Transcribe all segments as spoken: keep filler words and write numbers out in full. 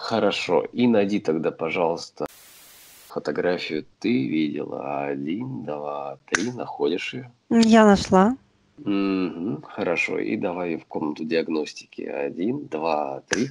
Хорошо. И найди тогда, пожалуйста, фотографию ты видела. Один, два, три. Находишь ее? Я нашла. Угу, хорошо. И давай в комнату диагностики. Один, два, три.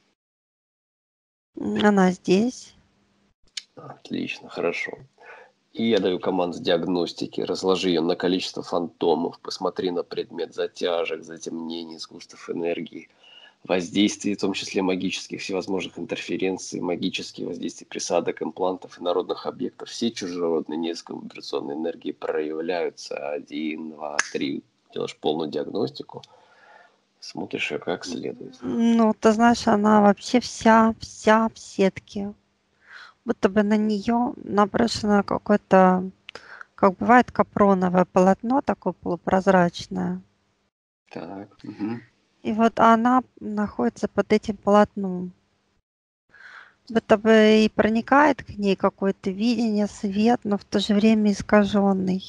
Она здесь. Отлично, хорошо. И я даю команду диагностики. Разложи ее на количество фантомов. Посмотри на предмет затяжек, затемнений, сгустов энергии, воздействий, в том числе магических, всевозможных интерференций, магические воздействия присадок, имплантов и народных объектов. Все чужеродные низковибрационные энергии проявляются. Один, два, три. Делаешь полную диагностику. Смотришь ее как следует. Ну, ты знаешь, она вообще вся, вся в сетке. Будто бы на нее наброшено какое-то, как бывает, капроновое полотно, такое полупрозрачное. Так. Угу. И вот она находится под этим полотном. Будто бы и проникает к ней какое-то видение, свет, но в то же время искаженный.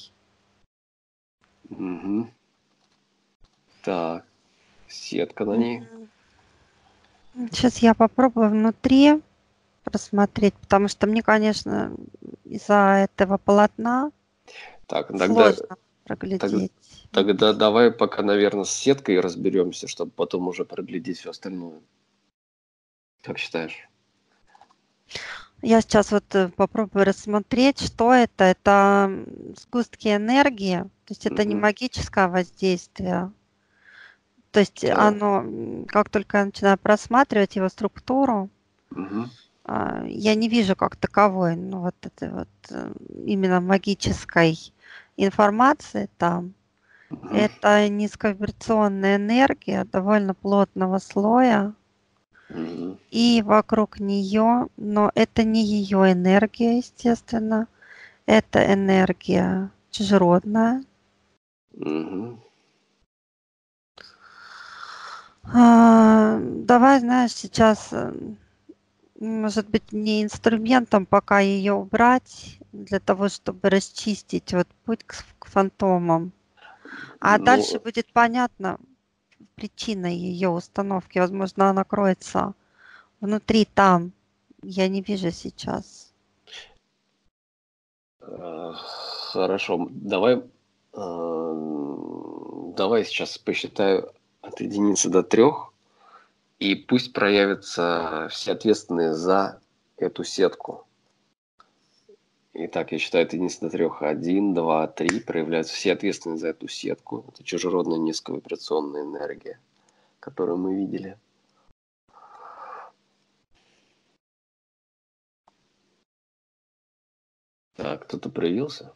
Угу. Так. Сетка на ней. Сейчас я попробую внутри просмотреть, потому что мне, конечно, из-за этого полотна Так, тогда, сложно так- проглядеть. тогда давай пока, наверное, с сеткой разберемся, чтобы потом уже проглядеть все остальное. Как считаешь? Я сейчас вот э, попробую рассмотреть, что это. Это м, сгустки энергии, то есть это не Угу. магическое воздействие. То есть Так. оно, м, как только я начинаю просматривать его структуру, Угу. а, я не вижу как таковой, ну вот этой вот э, именно магической информации там. Угу. Это низковибрационная энергия довольно плотного слоя, Угу. и вокруг нее, но это не ее энергия, естественно, это энергия чужеродная. Угу. А, давай, знаешь, сейчас, э, может быть, не инструментом пока ее убрать, для того, чтобы расчистить вот путь к, к фантомам. А дальше Ну, будет понятно причина ее установки. Возможно, она кроется внутри там. Я не вижу сейчас. э, хорошо. Давай, э, давай сейчас посчитаю от единицы до трех, и пусть проявятся все ответственные за эту сетку. Итак, я считаю от единицы до трех. Один, два, три. Проявляются все ответственные за эту сетку. Это чужеродная низковибрационная энергия, которую мы видели. Так, кто-то проявился?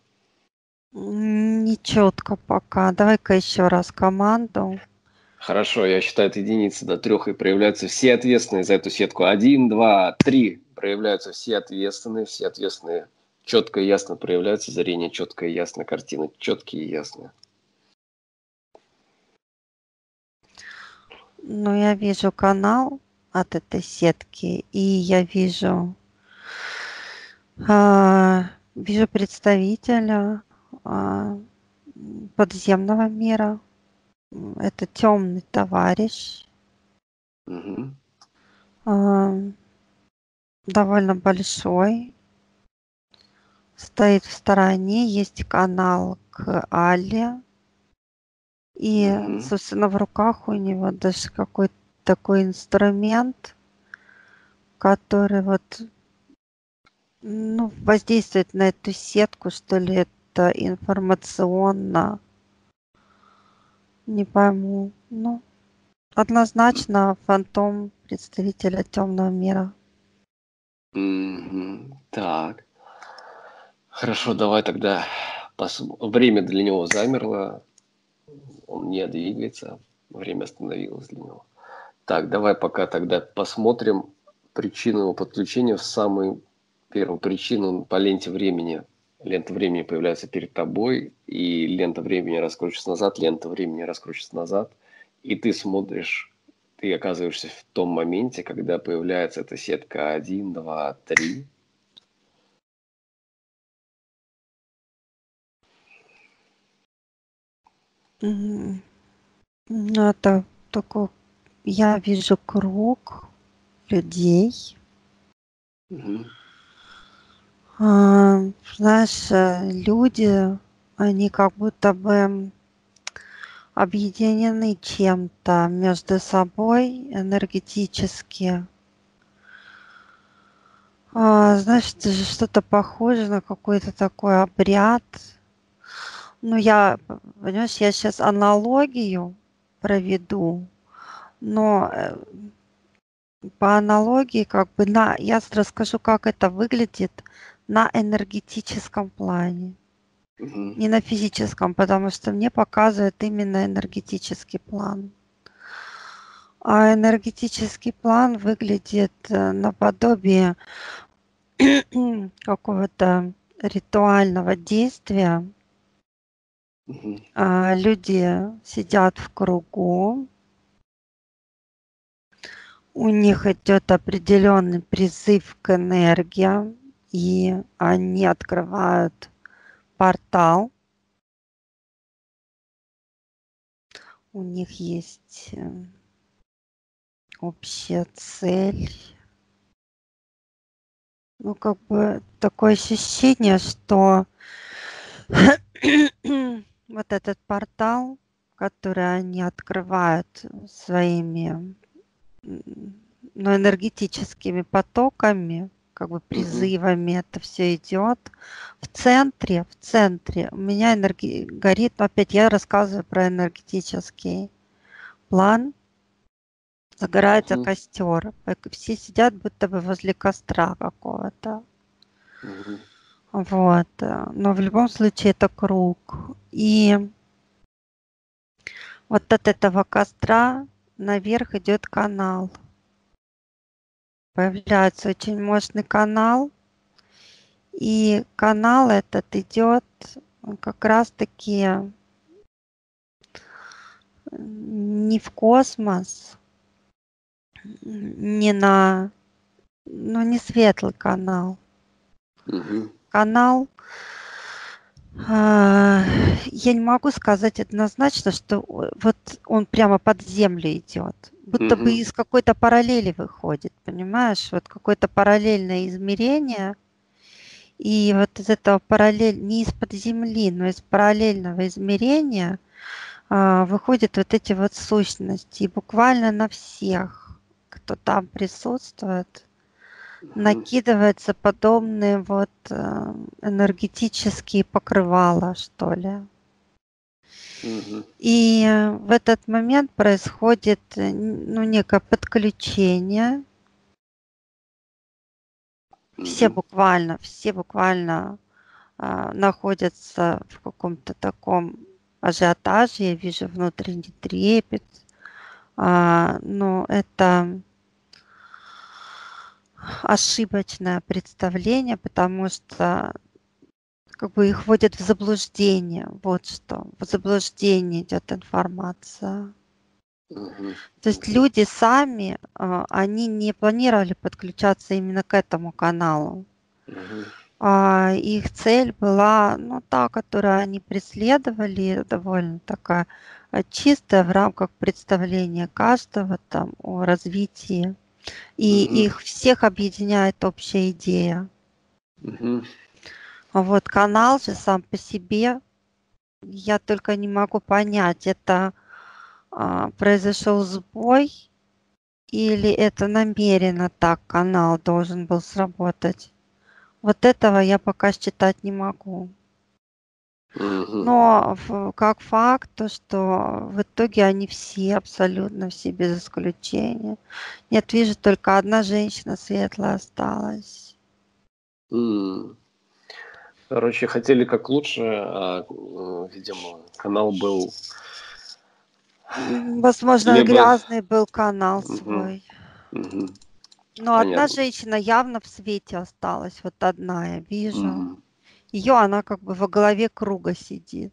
Нечетко пока. Давай-ка еще раз команду. Хорошо, я считаю от единицы до трех, и проявляются все ответственные за эту сетку. Один, два, три. Проявляются все ответственные, все ответственные. Четко и ясно проявляются, зрение четко и ясно, картина четкие и ясные. Ну, я вижу канал от этой сетки, и я вижу, а, вижу представителя а, подземного мира. Это темный товарищ, Угу. а, довольно большой, стоит в стороне, есть канал к Алле, и, Угу. собственно, в руках у него даже какой-то такой инструмент, который вот, ну, воздействует на эту сетку, что ли, это информационно, не пойму. Ну, однозначно фантом представителя темного мира. Угу. Так. Хорошо, давай тогда пос... время для него замерло, он не двигается, время остановилось для него. Так, давай пока тогда посмотрим причину его подключения в самую первую причину по ленте времени. Лента времени появляется перед тобой, и лента времени раскручивается назад, лента времени раскручивается назад, и ты смотришь, ты оказываешься в том моменте, когда появляется эта сетка один, два, три. Мгм. Ну, это такой, я вижу круг людей. Мгм. А, знаешь, э, люди, они как будто бы объединены чем-то между собой энергетически. А, знаешь, это же что-то похоже на какой-то такой обряд. Ну, я, п- понимаешь, я сейчас аналогию проведу, но э, по аналогии как бы на, я с- расскажу, как это выглядит на энергетическом плане, Мгм. не на физическом, потому что мне показывает именно энергетический план. А энергетический план выглядит э, наподобие какого-то ритуального действия. Мгм. А, люди сидят в кругу, у них идет определенный призыв к энергиям, и они открывают портал. У них есть э, общая цель. Ну, как бы такое ощущение, что вот этот портал, который они открывают своими м, ну, энергетическими потоками, как бы Мгм. призывами это все идет. В центре, в центре у меня энерги... горит, но опять я рассказываю про энергетический план, загорается Мгм. костер. Все сидят будто бы возле костра какого-то. Мгм. Вот. э, Но в любом случае это круг. И вот от этого костра наверх идет канал. Появляется очень мощный канал. И канал этот идет как раз-таки не в космос, не на, ну, не светлый канал. Мгм. Канал, а, я не могу сказать однозначно, что о- вот он прямо под землю идет. Будто бы Мгм. из какой-то параллели выходит, понимаешь? Вот какое-то параллельное измерение. И вот из этого параллель, не из-под земли, но из параллельного измерения а, выходят вот эти вот сущности. И буквально на всех, кто там присутствует, Мгм. накидываются подобные вот э, энергетические покрывала, что ли. Мгм. И э, в этот момент происходит э, н- ну, некое подключение. Все Мгм. буквально, все буквально а, находятся в каком-то таком ажиотаже. Я вижу внутренний трепет. А, но это ошибочное представление, потому что как бы их вводят в заблуждение. Вот что. В заблуждение идет информация. Мгм. То есть Мгм. люди сами, а, они не планировали подключаться именно к этому каналу. Мгм. А их цель была, ну, та, которую они преследовали, довольно такая а, чистая в рамках представления каждого там о развитии. И Мгм. их всех объединяет общая идея. Мгм. А вот канал же сам по себе, я только не могу понять, это а, произошел сбой или это намеренно так канал должен был сработать. Вот этого я пока считать не могу. Мгм. Но ф- как факт, то, что в итоге они все, абсолютно все без исключения. Нет, вижу, только одна женщина светлая осталась. М. Короче, хотели как лучше, а, м, видимо, канал был М, Возможно, либо... грязный был канал Мгм. свой. Мгм. Но одна Понятно. женщина явно в свете осталась. Вот одна я вижу. Мгм. Ее она как бы во главе круга сидит.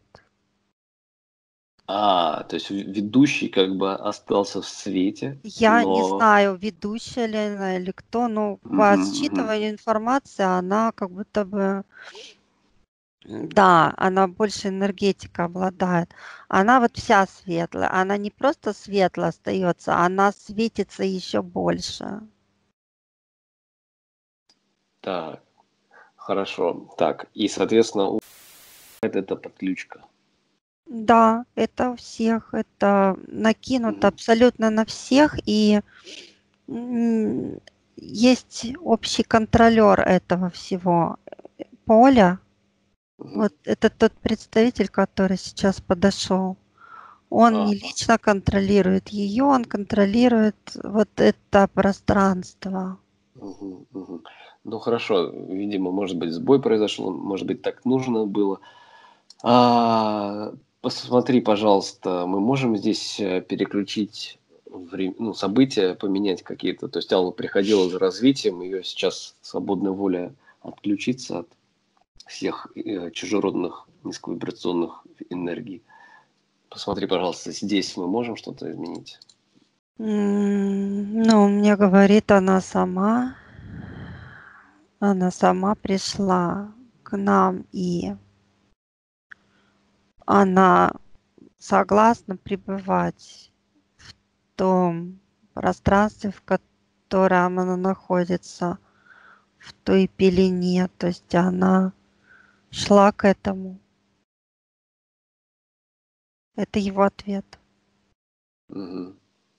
А, то есть в- ведущий как бы остался в свете, Я не но... знаю, ведущая ли она или кто, но по Мгм. Мгм. считыванию информации она как будто бы, м, да, она больше энергетика обладает. Она вот вся светлая. Она не просто светлая остается, она светится еще больше. Так, хорошо. Так, и, соответственно, у это подключка. Да, это у всех, это накинуто Мгм. абсолютно на всех, и м, есть общий контролер этого всего э, поля. Мгм. Вот это тот представитель, который сейчас подошел. Он А, не лично контролирует ее, он контролирует вот это пространство. мгм, мгм. Ну хорошо, видимо, может быть, сбой произошел, может быть, так нужно было. А, посмотри, пожалуйста, мы можем здесь э, переключить вре- ну, события, поменять какие-то. То есть Алла приходила за развитием, ее сейчас свободная воля отключиться от всех э, чужеродных низковибрационных энергий. Посмотри, пожалуйста, здесь мы можем что-то изменить? М, Ну, мне говорит она сама, она сама пришла к нам, и она согласна пребывать в том пространстве, в котором она находится, в той пелене. То есть она шла к этому. Это его ответ. Мгм.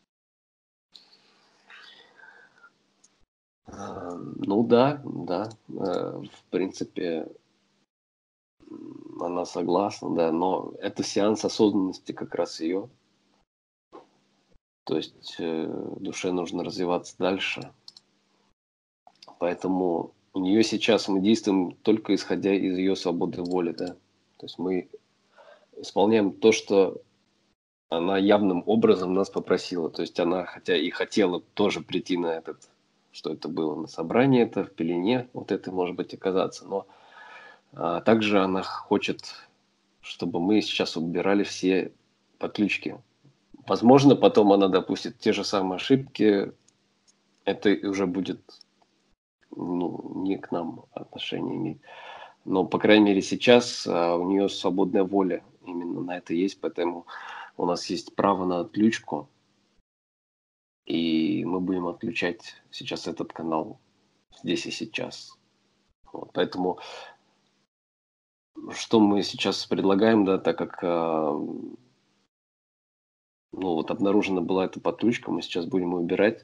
А, ну да, да, э, в принципе, м, она согласна, да, но это сеанс осознанности как раз ее. То есть э, душе нужно развиваться дальше. Поэтому у нее сейчас мы действуем только исходя из ее свободы воли, да. То есть мы исполняем то, что она явным образом нас попросила. То есть она, хотя и хотела тоже прийти на этот, что это было на собрании, это в пелене, вот это может быть оказаться, но а, также она хочет, чтобы мы сейчас убирали все подключки. Возможно, потом она допустит те же самые ошибки, это уже будет ну, не к нам отношение иметь. Но, по крайней мере, сейчас а, у нее свободная воля именно на это есть, поэтому у нас есть право на отключку, и мы будем отключать сейчас этот канал здесь и сейчас. Вот, поэтому что мы сейчас предлагаем, да, так как а, ну, вот обнаружена была эта подключка, мы сейчас будем ее убирать.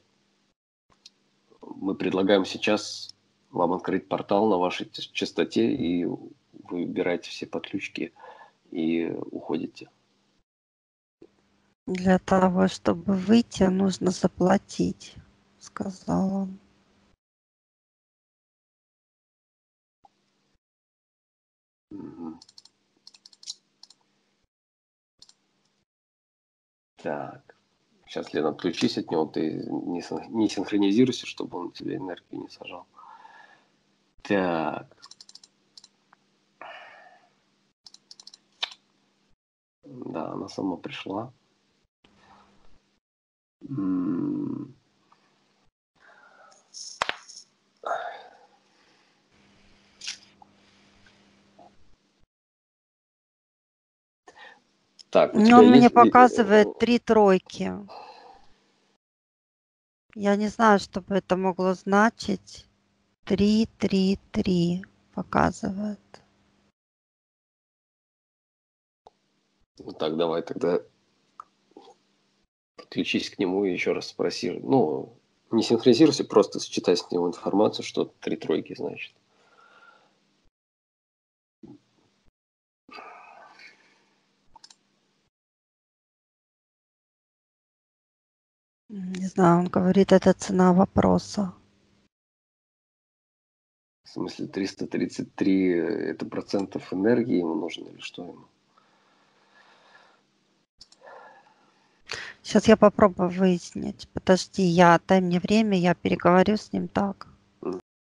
Мы предлагаем сейчас вам открыть портал на вашей т- частоте, и вы убираете все подключки и уходите. Для того, чтобы выйти, нужно заплатить, сказал он. Мгм. Так. Сейчас, Лена, отключись от него, ты не, сын- не синхронизируйся, чтобы он тебе энергию не сажал. Так, да, она сама пришла. М, Так, у Ну, тебя он мне есть... э, показывает три тройки. Я не знаю, что бы это могло значить. Три, три, три показывает. Ну так, давай тогда подключись к нему и еще раз спроси. Ну, не синхронизируйся, просто считай с него информацию, что три тройки значит. Не знаю, он говорит, это цена вопроса. В смысле, триста тридцать три это процентов энергии ему нужно или что ему? Сейчас я попробую выяснить. Подожди, я дай мне время, я переговорю с ним так. М,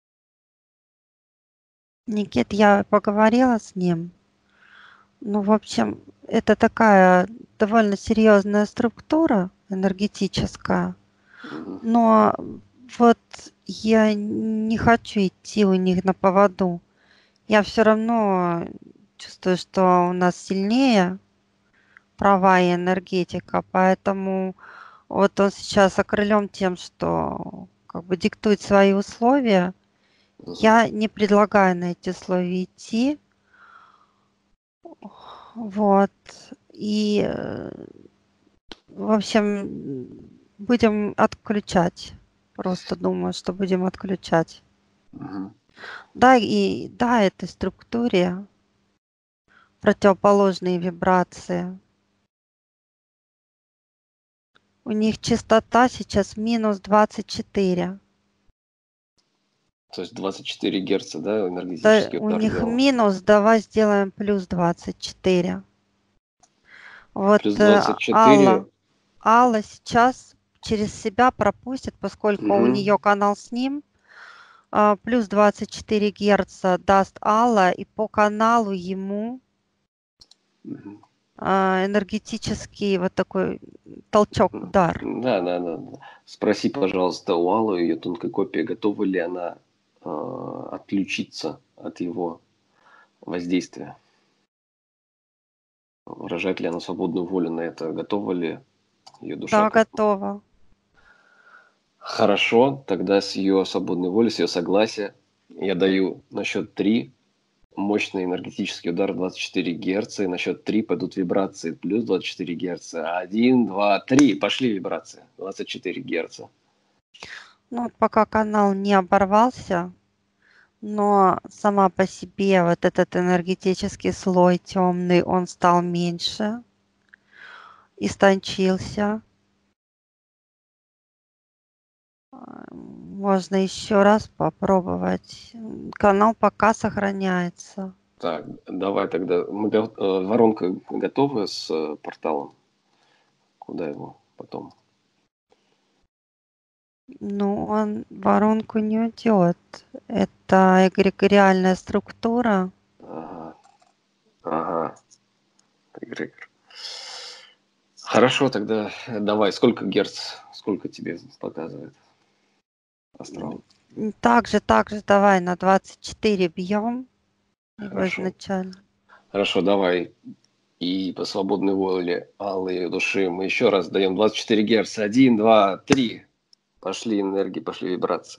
Никит, я поговорила с ним. Ну, в общем, это такая довольно серьезная структура энергетическая. мгм. Но вот я не хочу идти у них на поводу. Я все равно чувствую, что у нас сильнее права и энергетика, поэтому вот он сейчас окрылен тем, что как бы диктует свои условия, Мгм. Я не предлагаю на эти условия идти. Вот. И, э, в общем, м, будем отключать. Просто думаю, что будем отключать. Мгм. Да, и да, этой структуре противоположные вибрации. У них частота сейчас минус двадцать четыре. То есть двадцать четыре герца, да, Да, энергетический у удар них сделал. минус, давай сделаем плюс двадцать четыре. Вот Плюс э, двадцать Алла, четыре. Алла сейчас через себя пропустит, поскольку у Мгм. нее канал с ним, а, плюс двадцать четыре герца даст Алла, и по каналу ему Мгм. а, энергетический вот такой толчок, М. удар. Да, да, да, да. Спроси, пожалуйста, у Аллы, ее тонкой копии, готова ли она а, отключиться от его воздействия? Выражает ли она свободную волю на это? Готова ли ее душа Да, к этому? готово. Хорошо, тогда с ее свободной волей, с ее согласия я даю на счет три мощный энергетический удар двадцать четыре герца, и на счет три пойдут вибрации плюс двадцать четыре герца. Один, два, три, пошли вибрации, двадцать четыре герца. Ну, вот пока канал не оборвался, но сама по себе вот этот энергетический слой темный, он стал меньше, истончился. А, Можно еще раз попробовать. М, Канал пока сохраняется. Так, давай тогда. Мы, го- э, воронка готова с э, порталом? Куда его потом? Ну, он в воронку не уйдет. Это эгрегориальная структура. Ага, ага. Эгрегор. Хорошо, тогда э, давай. Сколько герц? Сколько тебе показывает астрал? М, Также, также давай на двадцать четыре бьем его Хорошо. изначально. Хорошо, давай. И по свободной воле Аллы и души мы еще раз даем двадцать четыре герца. Один, два, три. Пошли энергии, пошли вибрации.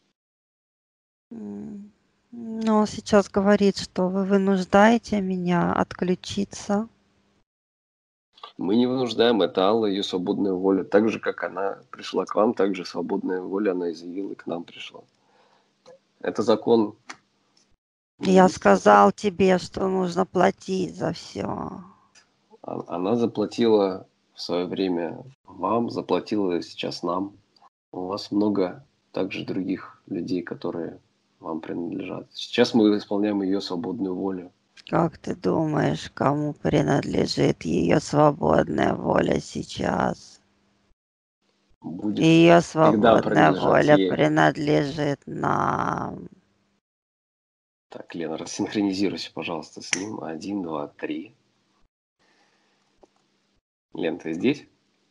М, Но он сейчас говорит, что вы вынуждаете меня отключиться. Мы не вынуждаем, это Алла, ее свободная воля. Так же, как она пришла к вам, так же свободная воля она изъявила и к нам пришла. Это закон Я воздействия. сказал тебе, что нужно платить за все. А- Она заплатила в свое время вам, заплатила сейчас нам. У вас много также других людей, которые вам принадлежат. Сейчас мы исполняем ее свободную волю. Как ты думаешь, кому принадлежит ее свободная воля сейчас? Будет Ее всегда свободная принадлежать воля ей. принадлежит нам. Так, Лена, рассинхронизируйся, пожалуйста, с ним. Один, два, три. Лен, ты здесь?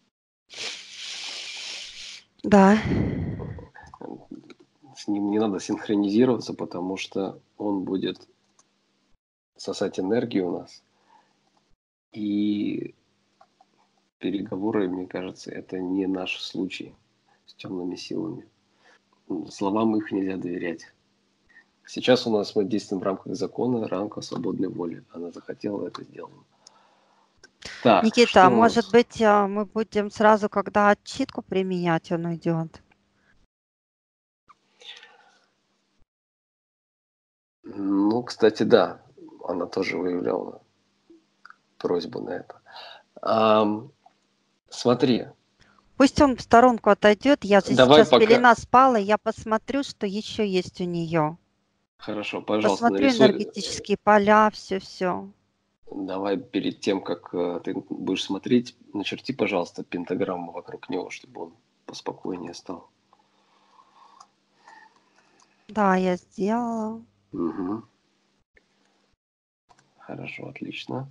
Да. С ним не надо синхронизироваться, потому что он будет сосать энергию у нас. И переговоры, мне кажется, это не наш случай с темными силами. Словам их нельзя доверять. Сейчас у нас мы действуем в рамках закона, в рамках свободной воли. Она захотела, это сделала. Так, Никита, а что у может нас? быть, а, мы будем сразу, когда отчитку применять, он уйдет? Ну, кстати, да, она тоже выявляла просьбу на это. Ам, смотри, Пусть он в сторонку отойдет. Я же давай сейчас пока. пелена спала, я посмотрю, что еще есть у нее. Хорошо, пожалуйста, Посмотрю нарисуй. энергетические поля, все-все. Давай перед тем, как э, ты будешь смотреть, начерти, пожалуйста, пентаграмму вокруг него, чтобы он поспокойнее стал. Да, я сделала. Угу. Хорошо, отлично.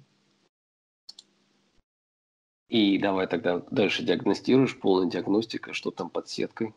И давай тогда дальше диагностируешь, полная диагностика, что там под сеткой.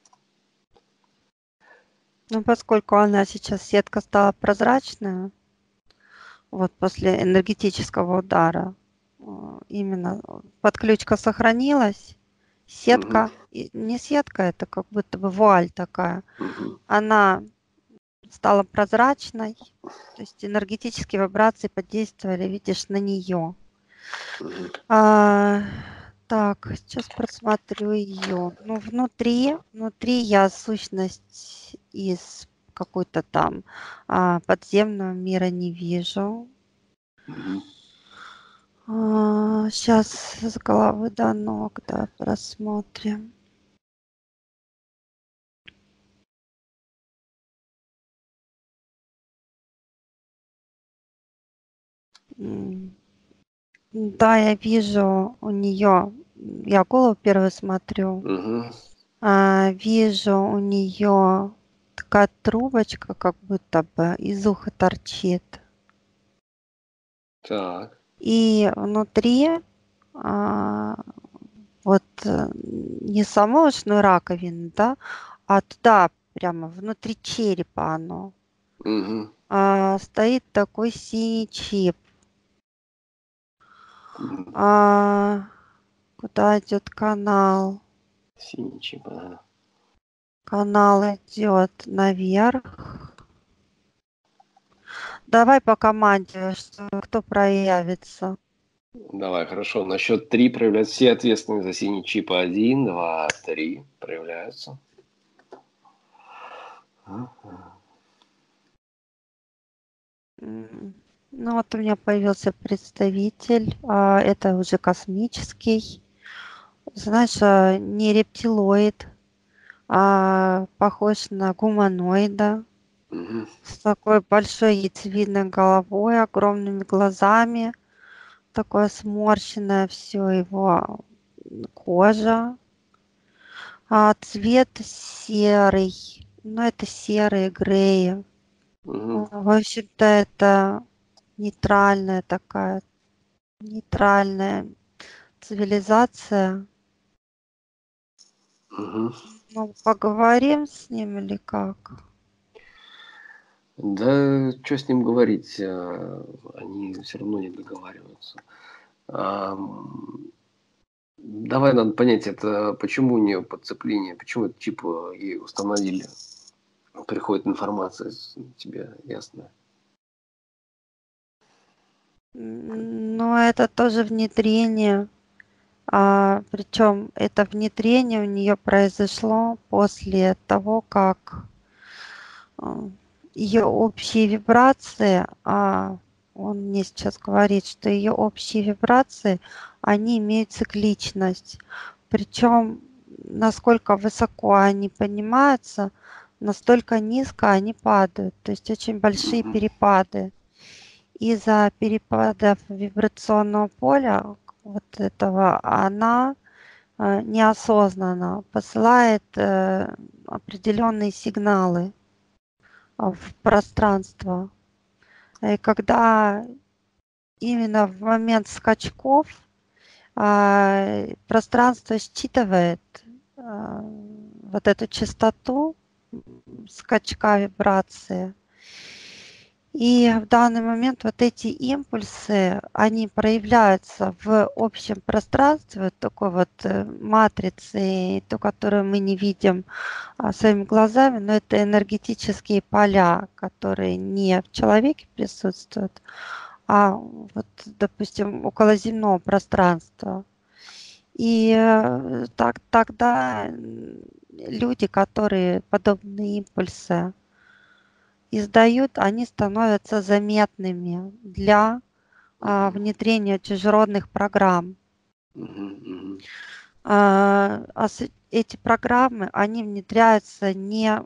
Ну, поскольку она сейчас, сетка стала прозрачная, вот после энергетического удара, э, именно подключка сохранилась, Угу. сетка, и не сетка, это как будто бы вуаль такая, Угу. она стала прозрачной, то есть энергетические вибрации подействовали, видишь, на нее. Мгм. А, так, сейчас просмотрю ее. Ну, внутри, внутри я сущность из какой-то там а, подземного мира не вижу. Мгм. А, сейчас с головы до ног, да, просмотрим. М, Да, я вижу у нее, я голову первую смотрю, Мгм. а, вижу у нее такая трубочка, как будто бы из уха торчит. Так. И внутри, а, вот э, не саму ушную раковину, да, а туда прямо внутри черепа оно, Мгм. а, стоит такой синий чип. Мгм. А, куда идет канал? Синий чип, ага. Канал идет наверх. Давай по команде, что кто проявится. Давай, хорошо. На счет три проявляются все ответственные за синий чип. Один, два, три проявляются. М, Ну вот у меня появился представитель, а, это уже космический, знаешь, а, не рептилоид, а похож на гуманоида Мгм. с такой большой яйцевидной головой, огромными глазами, такое сморщенное все его кожа, а цвет серый, ну это серый, грей. Мгм. В общем-то, это нейтральная такая, нейтральная цивилизация. Мгм. Ну, поговорим с ним или как? Да, что с ним говорить? а, Они все равно не договариваются. Ам, Давай надо понять, это почему у нее подцепление, почему этот чип э, ей установили. Приходит информация, с- тебе ясно. М, Ну, это тоже внедрение. А, причем это внедрение у нее произошло после того, как ее общие вибрации, а он мне сейчас говорит, что ее общие вибрации, они имеют цикличность. Причем насколько высоко они поднимаются, настолько низко они падают. То есть очень большие Мгм. перепады. Из-за перепадов вибрационного поля вот этого она э, неосознанно посылает э, определенные сигналы а, в пространство. И когда именно в момент скачков а, пространство считывает а, вот эту частоту скачка вибрации. И в данный момент вот эти импульсы, они проявляются в общем пространстве, вот такой вот э, матрицы, ту, которую мы не видим а, своими глазами, но это энергетические поля, которые не в человеке присутствуют, а вот, допустим, околоземного пространства. И э, так, тогда м, люди, которые подобные импульсы издают, они становятся заметными для а, Мгм. внедрения чужеродных программ. Мгм. Мгм. А, а с- эти программы, они внедряются не,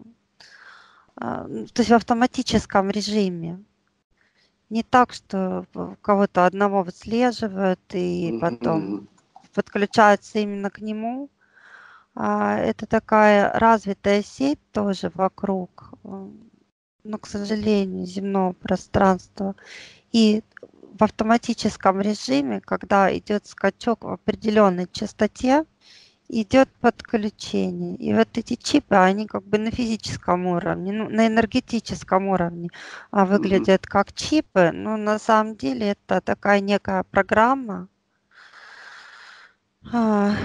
а, м, то есть в автоматическом режиме. Не так, что в- кого-то одного выслеживают и Мгм. потом Мгм. подключаются именно к нему. А, это такая развитая сеть тоже вокруг, м, но, к сожалению, земного пространства. И в автоматическом режиме, когда идет скачок в определенной частоте, идет подключение. И вот эти чипы, они как бы на физическом уровне, ну, на энергетическом уровне а, Мгм. выглядят как чипы, но на самом деле это такая некая программа. А, программа, она идет на,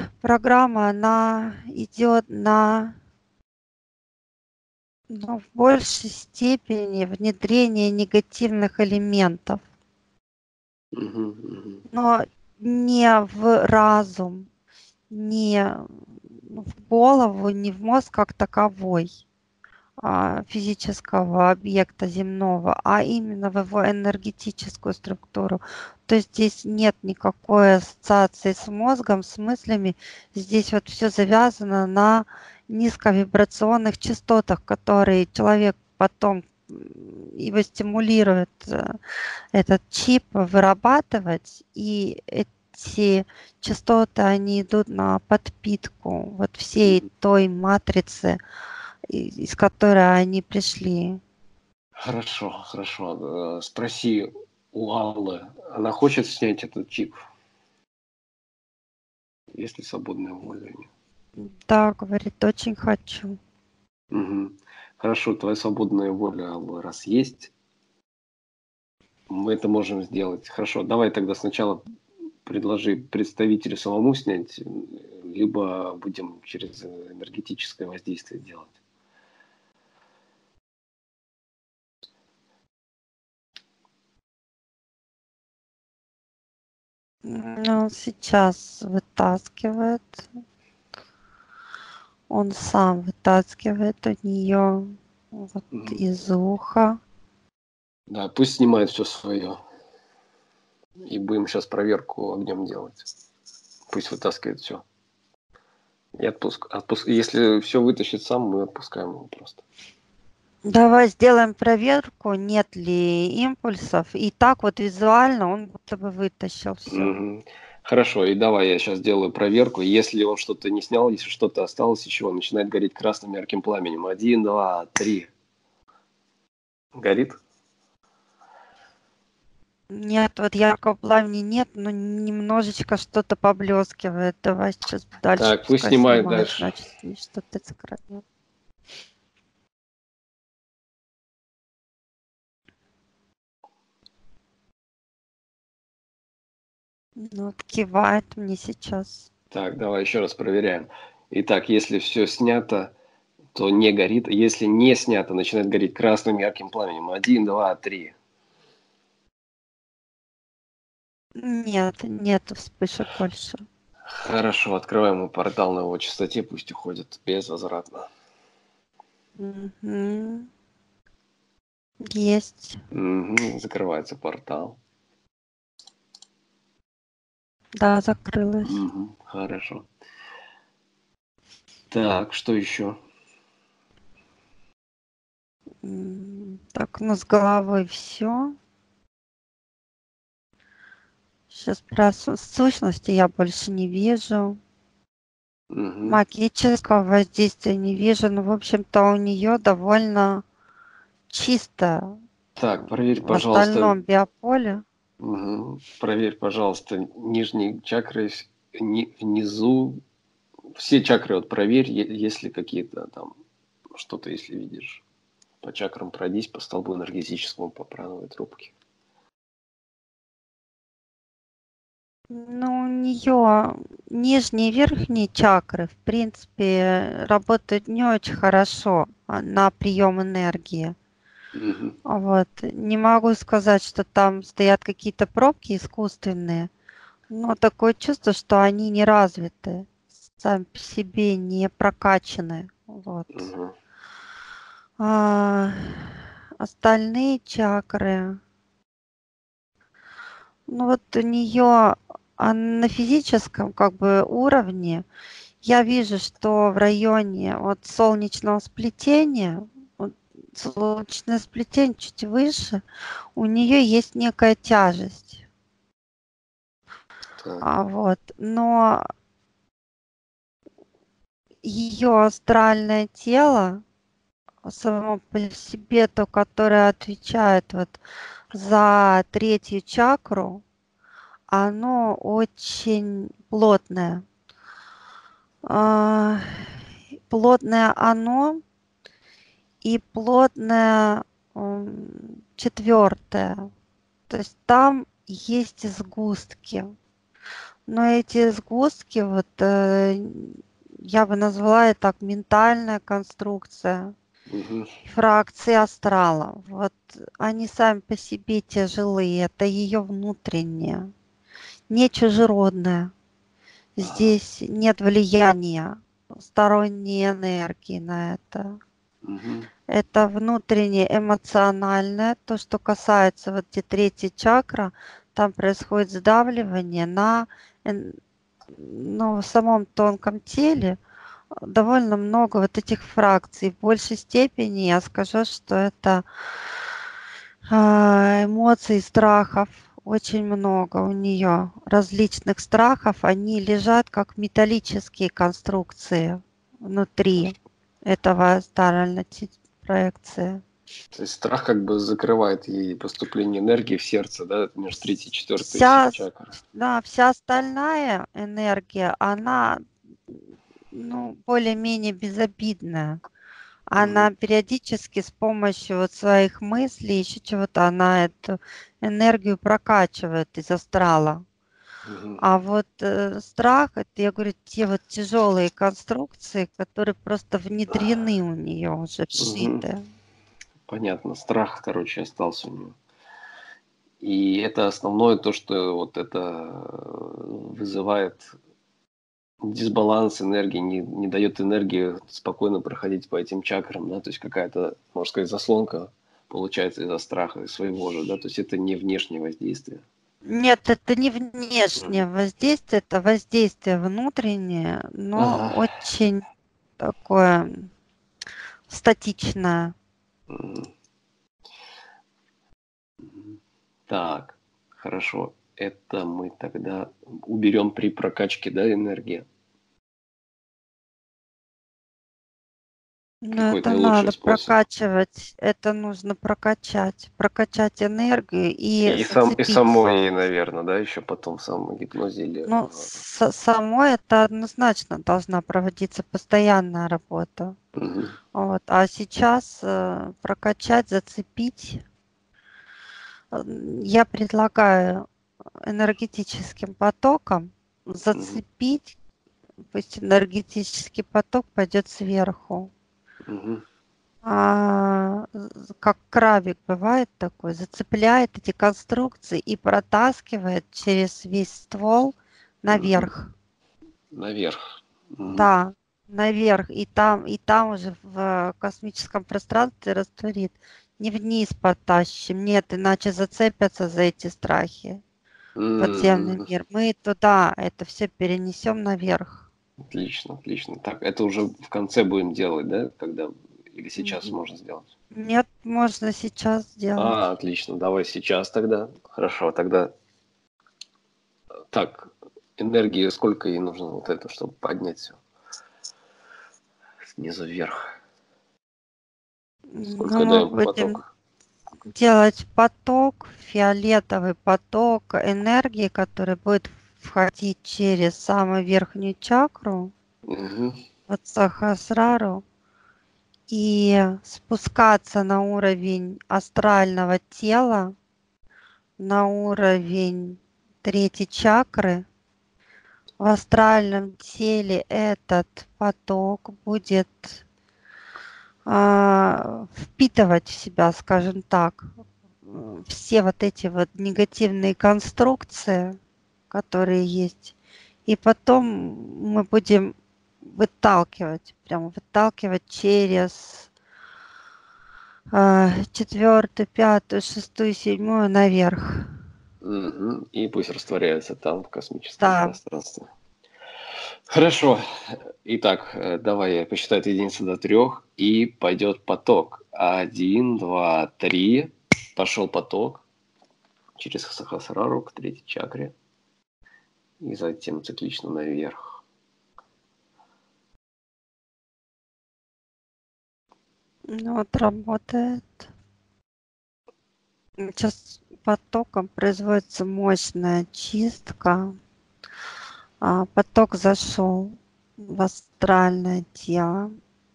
Но в большей степени внедрение негативных элементов, Мгм, мгм. но не в разум, не в голову, не в мозг как таковой, а, физического объекта земного, а именно в его энергетическую структуру. То есть здесь нет никакой ассоциации с мозгом, с мыслями. Здесь вот все завязано на низковибрационных частотах, которые человек потом м, его стимулирует э, этот чип вырабатывать, и эти частоты, они идут на подпитку вот всей Мгм. той матрицы, и- из которой они пришли. Хорошо, хорошо. Э, Спроси у Аллы, она хочет снять этот чип? Есть ли свободная воля у нее? Да, говорит, очень хочу. Мгм. Хорошо, твоя свободная воля, Алла, раз есть, мы это можем сделать. Хорошо, давай тогда сначала предложи представителю самому снять, э, либо будем через энергетическое воздействие делать. Ну, сейчас вытаскивает. Он сам вытаскивает у нее вот Мгм. из уха. Да, пусть снимает все свое. И будем сейчас проверку огнем делать. Пусть вытаскивает все. И отпуск, отпуск. Если все вытащит сам, мы отпускаем его просто. Давай сделаем проверку, нет ли импульсов. И так вот визуально он будто бы вытащил все. Мгм. Хорошо, и давай я сейчас сделаю проверку. Если он что-то не снял, если что-то осталось еще, он начинает гореть красным ярким пламенем. Один, два, три. Горит? Нет, вот яркого пламени нет, но немножечко что-то поблескивает. Давай сейчас дальше Так, пусть пускай снимает снимает, дальше. значит, не что-то сохранил. Ну, вот кивает мне сейчас. Так, давай еще раз проверяем. Итак, если все снято, то не горит. Если не снято, начинает гореть красным ярким пламенем. Один, два, три. Нет, нет вспышек больше. Хорошо, открываем ему портал на его частоте, пусть уходит безвозвратно. Мгм. Есть. Мгм, закрывается портал. Да, закрылась. Мгм, хорошо. Так, что еще? М, Так, ну с головой все. Сейчас про су- сущности я больше не вижу. Мгм. Магического воздействия не вижу. Ну, в общем-то, у нее довольно чисто Так, проверь, в пожалуйста, остальном биополе. мгм, проверь, пожалуйста, нижние чакры с- ни- внизу. Все чакры вот проверь, е- есть ли какие-то там что-то, если видишь. По чакрам пройдись, по столбу энергетическому, по прановой трубке. Ну, у нее нижние и верхние чакры, в принципе, работают не очень хорошо а, на прием энергии. Мгм. А Вот. Не могу сказать, что там стоят какие-то пробки искусственные, но такое чувство, что они не развиты, сами по себе не прокачаны. Вот. Мгм. А, остальные чакры, ну вот у нее на физическом как бы уровне я вижу, что в районе вот солнечного сплетения, вот солнечное сплетение чуть выше, у нее есть некая тяжесть. Так. А вот, но ее астральное тело само по себе, то, которое отвечает вот за третью чакру, оно очень плотное. А, плотное оно и плотное м, четвертое. То есть там есть сгустки. Но эти сгустки, вот э, я бы назвала это так, ментальная конструкция. Мгм. фракции астрала. Вот они сами по себе тяжелые, это ее внутреннее, не чужеродное. Ага. Здесь нет влияния сторонней энергии на это. Мгм. Это внутреннее эмоциональное, то, что касается вот где третья чакра, там происходит сдавливание на, эн- ну, в самом тонком теле, довольно много вот этих фракций. В большей степени я скажу, что это а, эмоций, страхов. Очень много у нее различных страхов. Они лежат как металлические конструкции внутри этого астральной ти- проекции. То есть страх как бы закрывает ей поступление энергии в сердце, да, между третьей и четвертой Вся, чакрой. да, вся остальная энергия, она, ну, более-менее безобидная. Она Мгм. периодически с помощью вот своих мыслей, еще чего-то, она эту энергию прокачивает из астрала. Мгм. А вот э, страх, это, я говорю, те вот тяжелые конструкции, которые просто внедрены у нее уже, Мгм. вшиты. Понятно. Страх, короче, остался у нее. И это основное то, что вот это э, вызывает дисбаланс энергии, не, не дает энергии спокойно проходить по этим чакрам, да, то есть какая-то, можно сказать, заслонка получается из-за страха своего же, да, то есть это не внешнее воздействие. Нет, это не внешнее Мгм. воздействие, это воздействие внутреннее, но Ага. очень такое статичное. Мгм. Мгм. Так, хорошо. Это мы тогда уберем при прокачке, да, энергии. Но Какой это наилучший надо способ? прокачивать, это нужно прокачать, прокачать энергию и И, сам, и зацепить. самой, наверное, да, еще потом в самом гипнозе или... Ну, в- с- само это однозначно должна проводиться постоянная работа. Мгм. Вот. А сейчас э, прокачать, зацепить, э, я предлагаю энергетическим потоком Мгм. зацепить, пусть энергетический поток пойдет сверху. Мгм. А, з- как крабик бывает такой, зацепляет эти конструкции и протаскивает через весь ствол Мгм. наверх. Наверх. Мгм. Да, наверх, и там, и там уже в космическом пространстве растворит. Не вниз потащим, нет, иначе зацепятся за эти страхи. Подземный Мгм. мир. Мы туда это все перенесем наверх. Отлично, отлично. Так, это уже в конце будем делать, да? Когда или сейчас М, можно сделать? Нет, можно сейчас А, сделать. отлично. Давай сейчас тогда. Хорошо, тогда так, энергии сколько ей нужно вот это, чтобы поднять все снизу вверх? Ну, Сколько мы даем будем поток? делать поток, фиолетовый поток энергии, который будет входить через самую верхнюю чакру, Мгм. вот Сахасрару, и спускаться на уровень астрального тела, на уровень третьей чакры. В астральном теле этот поток будет а, впитывать в себя, скажем так, м, все вот эти вот негативные конструкции, которые есть. И потом мы будем выталкивать, прямо выталкивать через а, четвертую, пятую, шестую, седьмую наверх. Мгм. И пусть растворяется там, в космическом Да, пространстве. Хорошо. Итак, э, давай я посчитаю от единицы до трех, и пойдет поток. Один, два, три. Пошел поток через Сахасрару к третьей чакре. И затем циклично наверх. ну вот работает. Сейчас потоком производится мощная чистка. А, поток зашел в астральное тело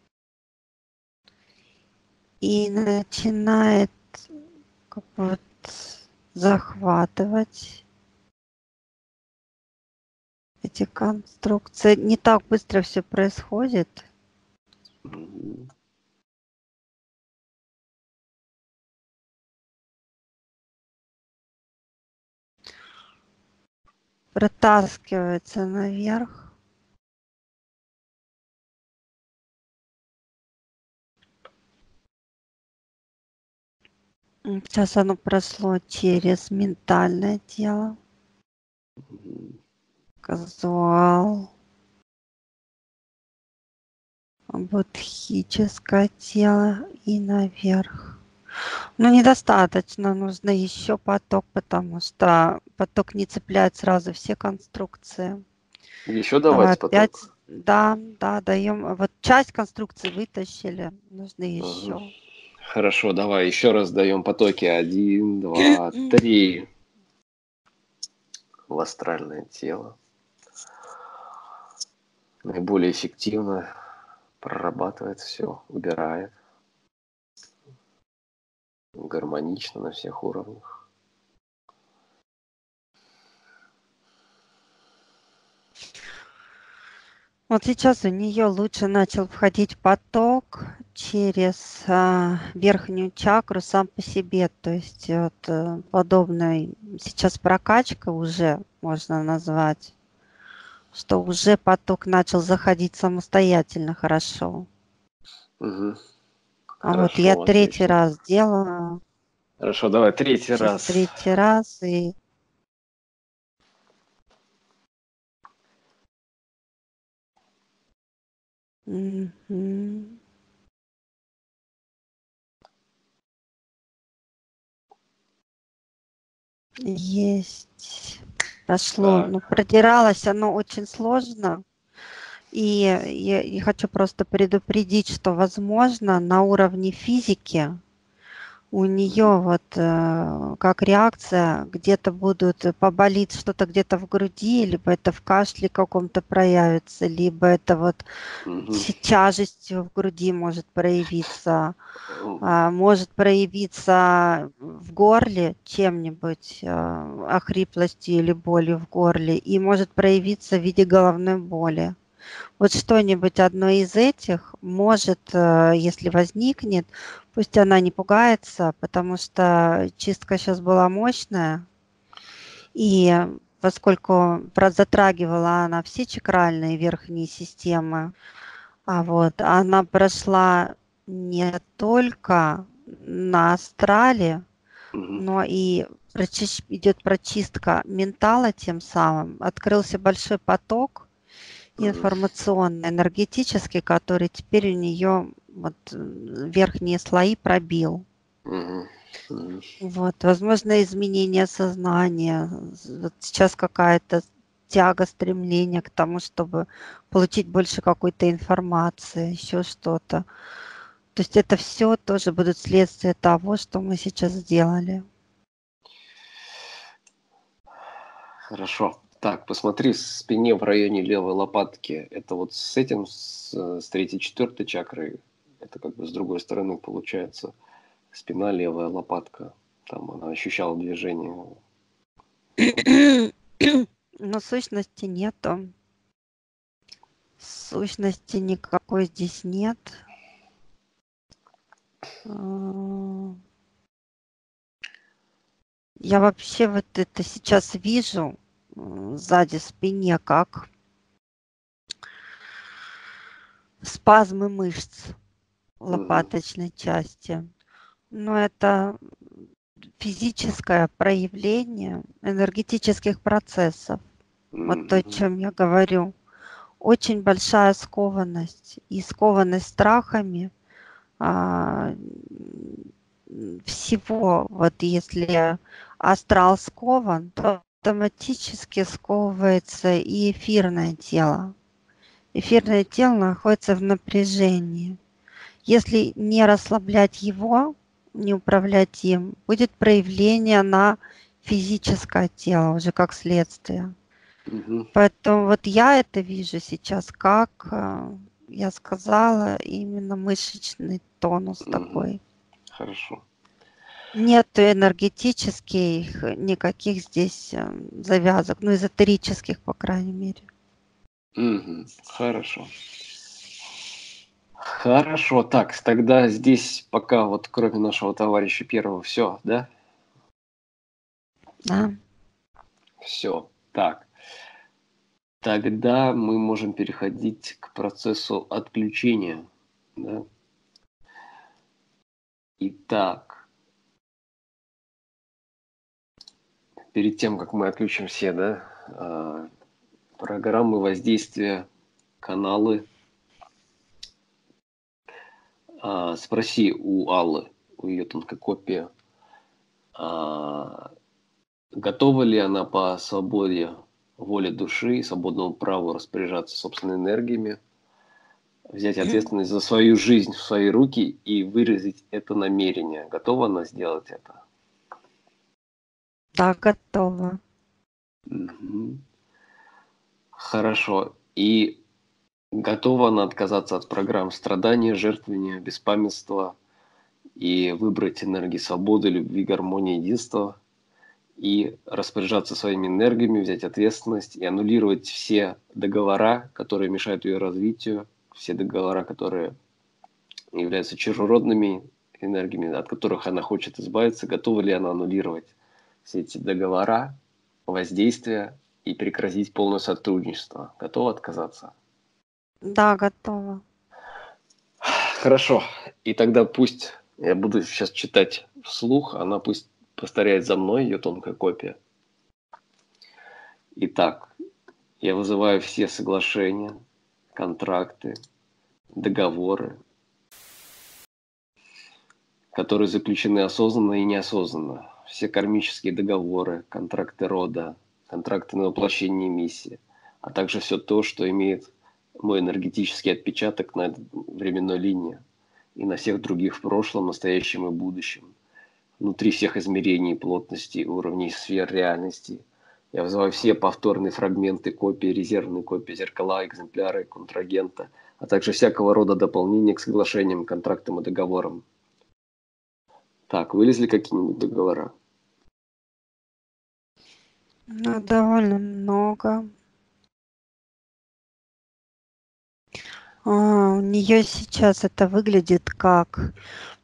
и начинает как бы вот захватывать эти конструкции. Не так быстро все происходит. Мгм. протаскивается наверх. Сейчас оно прошло через ментальное тело, казуал, будхическое тело и наверх. Но недостаточно, нужно еще поток, потому что поток не цепляет сразу все конструкции. Еще Давай давать опять, поток? да, да, даем. Вот часть конструкции вытащили, нужно Ага. еще. Хорошо, давай еще раз даем потоки. Один, два, три. В астральное тело. Наиболее эффективно прорабатывает все, убирает. Гармонично на всех уровнях. Вот сейчас у нее лучше начал входить поток через а, верхнюю чакру сам по себе. То есть вот э, подобной сейчас прокачка уже можно назвать, что уже поток начал заходить самостоятельно хорошо. Угу. А вот я Хорошо, третий отлично. раз делала, Хорошо, давай третий сейчас раз. третий раз и Мгм. Есть. Прошло. Так. Ну, продиралось оно очень сложно. И я, я хочу просто предупредить, что, возможно, на уровне физики у Мгм. нее вот э, как реакция, где-то будут э, поболит что-то где-то в груди, либо это в кашле каком-то проявится, либо это вот Мгм. тя- тяжестью в груди может проявиться. М, А, может проявиться в горле чем-нибудь, а, охриплостью или болью в горле, и может проявиться в виде головной боли. Вот что-нибудь одно из этих может, э, если возникнет, пусть она не пугается, потому что чистка сейчас была мощная, и поскольку про- затрагивала она все чакральные верхние системы, а вот она прошла не только на астрале, мгм. но и прочищ- идет прочистка ментала тем самым. Открылся большой поток Мгм. информационный, энергетический, который теперь у нее вот э, верхние слои пробил. Мгм. Мгм. Вот, возможно, изменение сознания. Вот сейчас какая-то тяга, стремление к тому, чтобы получить больше какой-то информации, еще что-то. То есть это все тоже будут следствие того, что мы сейчас сделали. Хорошо. Так, посмотри, в спине в районе левой лопатки. Это вот с этим, с, э, с третьей, четвертой чакрой. Это как бы с другой стороны получается. Спина, левая лопатка. Там она ощущала движение. Но сущности нету. Сущности никакой здесь нет. А, Я вообще вот это сейчас вижу м, сзади спине, как спазмы мышц Мгм. лопаточной части. Но это физическое проявление энергетических процессов. Вот то, о Мгм. чем я говорю. Очень большая скованность. И скованность страхами а, всего. Вот если астрал скован, то автоматически сковывается и эфирное тело. Мгм. Эфирное тело находится в напряжении. Если не расслаблять его, не управлять им, будет проявление на физическое тело уже как следствие. Мгм. Поэтому вот я это вижу сейчас как, э, я сказала, именно мышечный тонус Мгм. такой. Хорошо. Нету энергетических никаких здесь э, завязок, ну эзотерических, по крайней мере. Мгм. Хорошо. Хорошо. Так, тогда здесь пока вот кроме нашего товарища первого все, да? Да. Все. Так. Тогда мы можем переходить к процессу отключения. Да? Итак, перед тем, как мы отключим все, да, а, программы воздействия, каналы, а, спроси у Аллы, у ее тонкой копии, а, готова ли она по свободе воли души и свободному праву распоряжаться собственными энергиями, взять ответственность за свою жизнь в свои руки и выразить это намерение. Готова она сделать это? Да, готова. Мгм. Хорошо. И готова она отказаться от программ страдания, жертвования, беспамятства и выбрать энергии свободы, любви, гармонии, единства и распоряжаться своими энергиями, взять ответственность и аннулировать все договора, которые мешают ее развитию, все договора, которые являются чужеродными энергиями, от которых она хочет избавиться, готова ли она аннулировать все эти договора, воздействия и прекратить полное сотрудничество. Готова отказаться? Да, готова. Хорошо. И тогда пусть я буду сейчас читать вслух, она пусть повторяет за мной, ее тонкая копия. Итак, я вызываю все соглашения, контракты, договоры, которые заключены осознанно и неосознанно. Все кармические договоры, контракты рода, контракты на воплощение миссии, а также все то, что имеет мой энергетический отпечаток на этой временной линии и на всех других в прошлом, настоящем и будущем. Внутри всех измерений, плотностей, уровней сфер реальности. Я вызываю все повторные фрагменты, копии, резервные копии, зеркала, экземпляры, контрагента, а также всякого рода дополнения к соглашениям, контрактам и договорам. Так, вылезли какие-нибудь договора? Ну, довольно много. А, у нее сейчас это выглядит как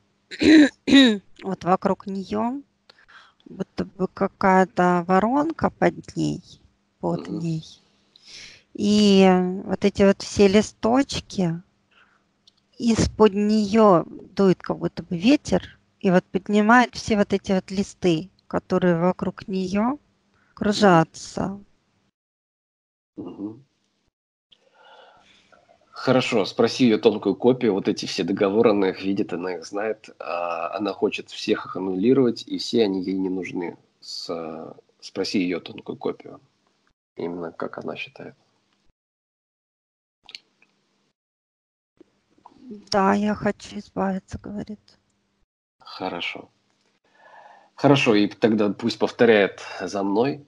вот вокруг нее будто бы какая-то воронка под ней, под Угу. ней. И вот эти вот все листочки, из-под нее дует как будто бы ветер, и вот поднимает все вот эти вот листы, которые вокруг нее кружатся. Угу. Хорошо, спроси ее тонкую копию, вот эти все договоры, она их видит, она их знает, а она хочет всех их аннулировать, и все они ей не нужны. С, спроси ее тонкую копию, именно как она считает. Да, я хочу избавиться, говорит. Хорошо. Хорошо, и тогда пусть повторяет за мной.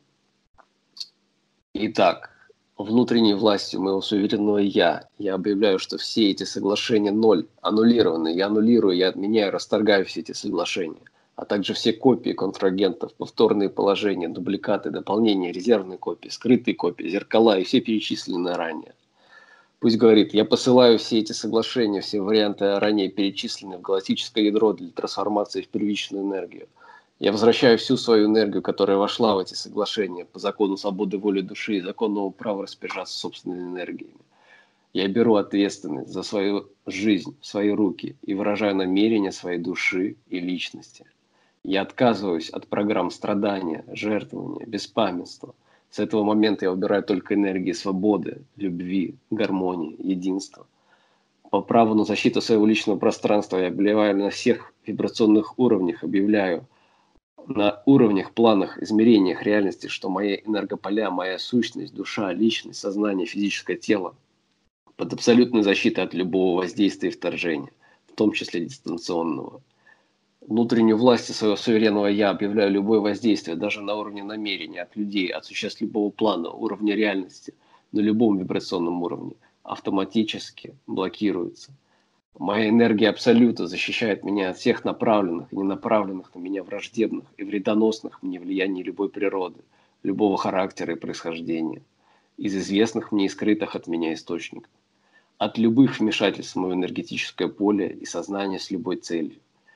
Итак, внутренней властью моего суверенного «Я» я объявляю, что все эти соглашения ноль, аннулированы. Я аннулирую, я отменяю, расторгаю все эти соглашения, а также все копии контрагентов, повторные положения, дубликаты, дополнения, резервные копии, скрытые копии, зеркала и все перечисленные ранее. Пусть говорит, я посылаю все эти соглашения, все варианты ранее перечисленные в галактическое ядро для трансформации в первичную энергию. Я возвращаю всю свою энергию, которая вошла в эти соглашения по закону свободы воли души и законному права распоряжаться собственными энергиями. Я беру ответственность за свою жизнь в свои руки и выражаю намерения своей души и личности. Я отказываюсь от программ страдания, жертвования, беспамятства. С этого момента я убираю только энергии свободы, любви, гармонии, единства. По праву на защиту своего личного пространства я объявляю на всех вибрационных уровнях, объявляю на уровнях, планах, измерениях реальности, что мои энергополя, моя сущность, душа, личность, сознание, физическое тело под абсолютной защитой от любого воздействия и вторжения, в том числе дистанционного. Внутреннюю власть своего суверенного «Я» объявляю любое воздействие, даже на уровне намерения, от людей, от существ любого плана, уровня реальности, на любом вибрационном уровне, автоматически блокируется. Моя энергия абсолюта защищает меня от всех направленных и ненаправленных на меня враждебных и вредоносных мне влияний любой природы, любого характера и происхождения, из известных мне и скрытых от меня источников, от любых вмешательств в мое энергетическое поле и сознание с любой целью.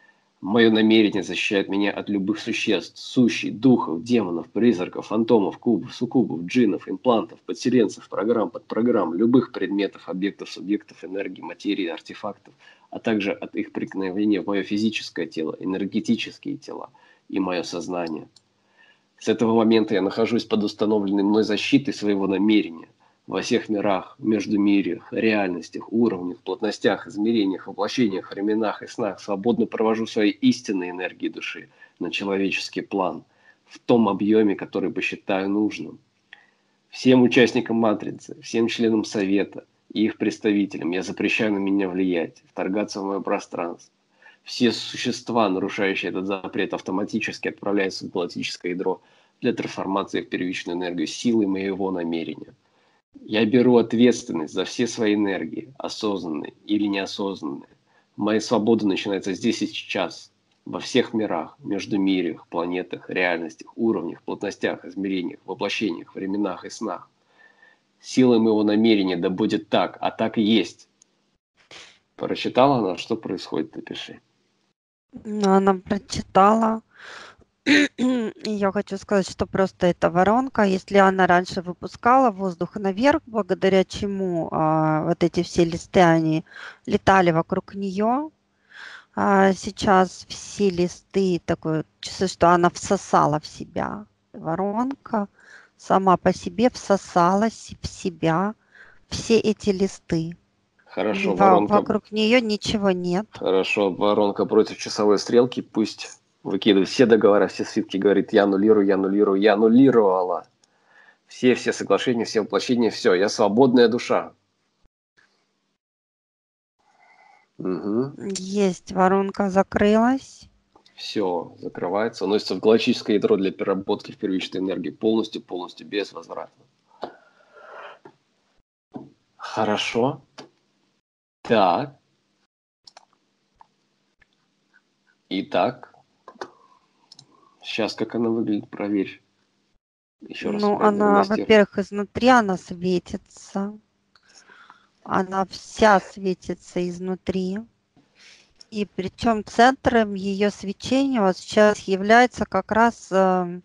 Мое намерение защищает меня от любых существ, сущий, духов, демонов, призраков, фантомов, кубов, суккубов, джиннов, имплантов, подселенцев, программ, подпрограмм, любых предметов, объектов, субъектов, энергии, материи, артефактов, а также от их проникновения в мое физическое тело, энергетические тела и мое сознание. С этого момента я нахожусь под установленной мной защитой своего намерения. Во всех мирах, междумирьях, реальностях, уровнях, плотностях, измерениях, воплощениях, временах и снах свободно провожу свои истинные энергии души на человеческий план, в том объеме, который посчитаю нужным. Всем участникам Матрицы, всем членам Совета и их представителям я запрещаю на меня влиять, вторгаться в мое пространство. Все существа, нарушающие этот запрет, автоматически отправляются в галактическое ядро для трансформации в первичную энергию силой моего намерения. Я беру ответственность за все свои энергии, осознанные или неосознанные. Моя свобода начинается здесь и сейчас, во всех мирах, междумирьях, планетах, реальностях, уровнях, плотностях, измерениях, воплощениях, временах и снах. Силой моего намерения да будет так, а так и есть. Прочитала она, что происходит, напиши. Ну, она прочитала. И я хочу сказать, что просто эта воронка, если она раньше выпускала воздух наверх, благодаря чему а, вот эти все листы, они летали вокруг нее, а сейчас все листы, такое чувство, что она всосала в себя. Воронка сама по себе всосалась в себя все эти листы. Хорошо, И во- воронка. вокруг нее ничего нет. Хорошо, воронка против часовой стрелки, пусть выкидывает все договора, все свитки, говорит, я аннулирую, я аннулирую, я аннулировала. Все, все соглашения, все воплощения, все, я свободная душа. Угу. Есть, воронка закрылась. Все, закрывается, уносится в галактическое ядро для переработки в первичной энергии полностью, полностью, безвозвратно. Хорошо. Так. Итак. Сейчас как она выглядит, проверь. Еще раз Ну, она, продиагностируй. во-первых, изнутри она светится. Она вся светится изнутри. И причем центром ее свечения вот сейчас является как раз э,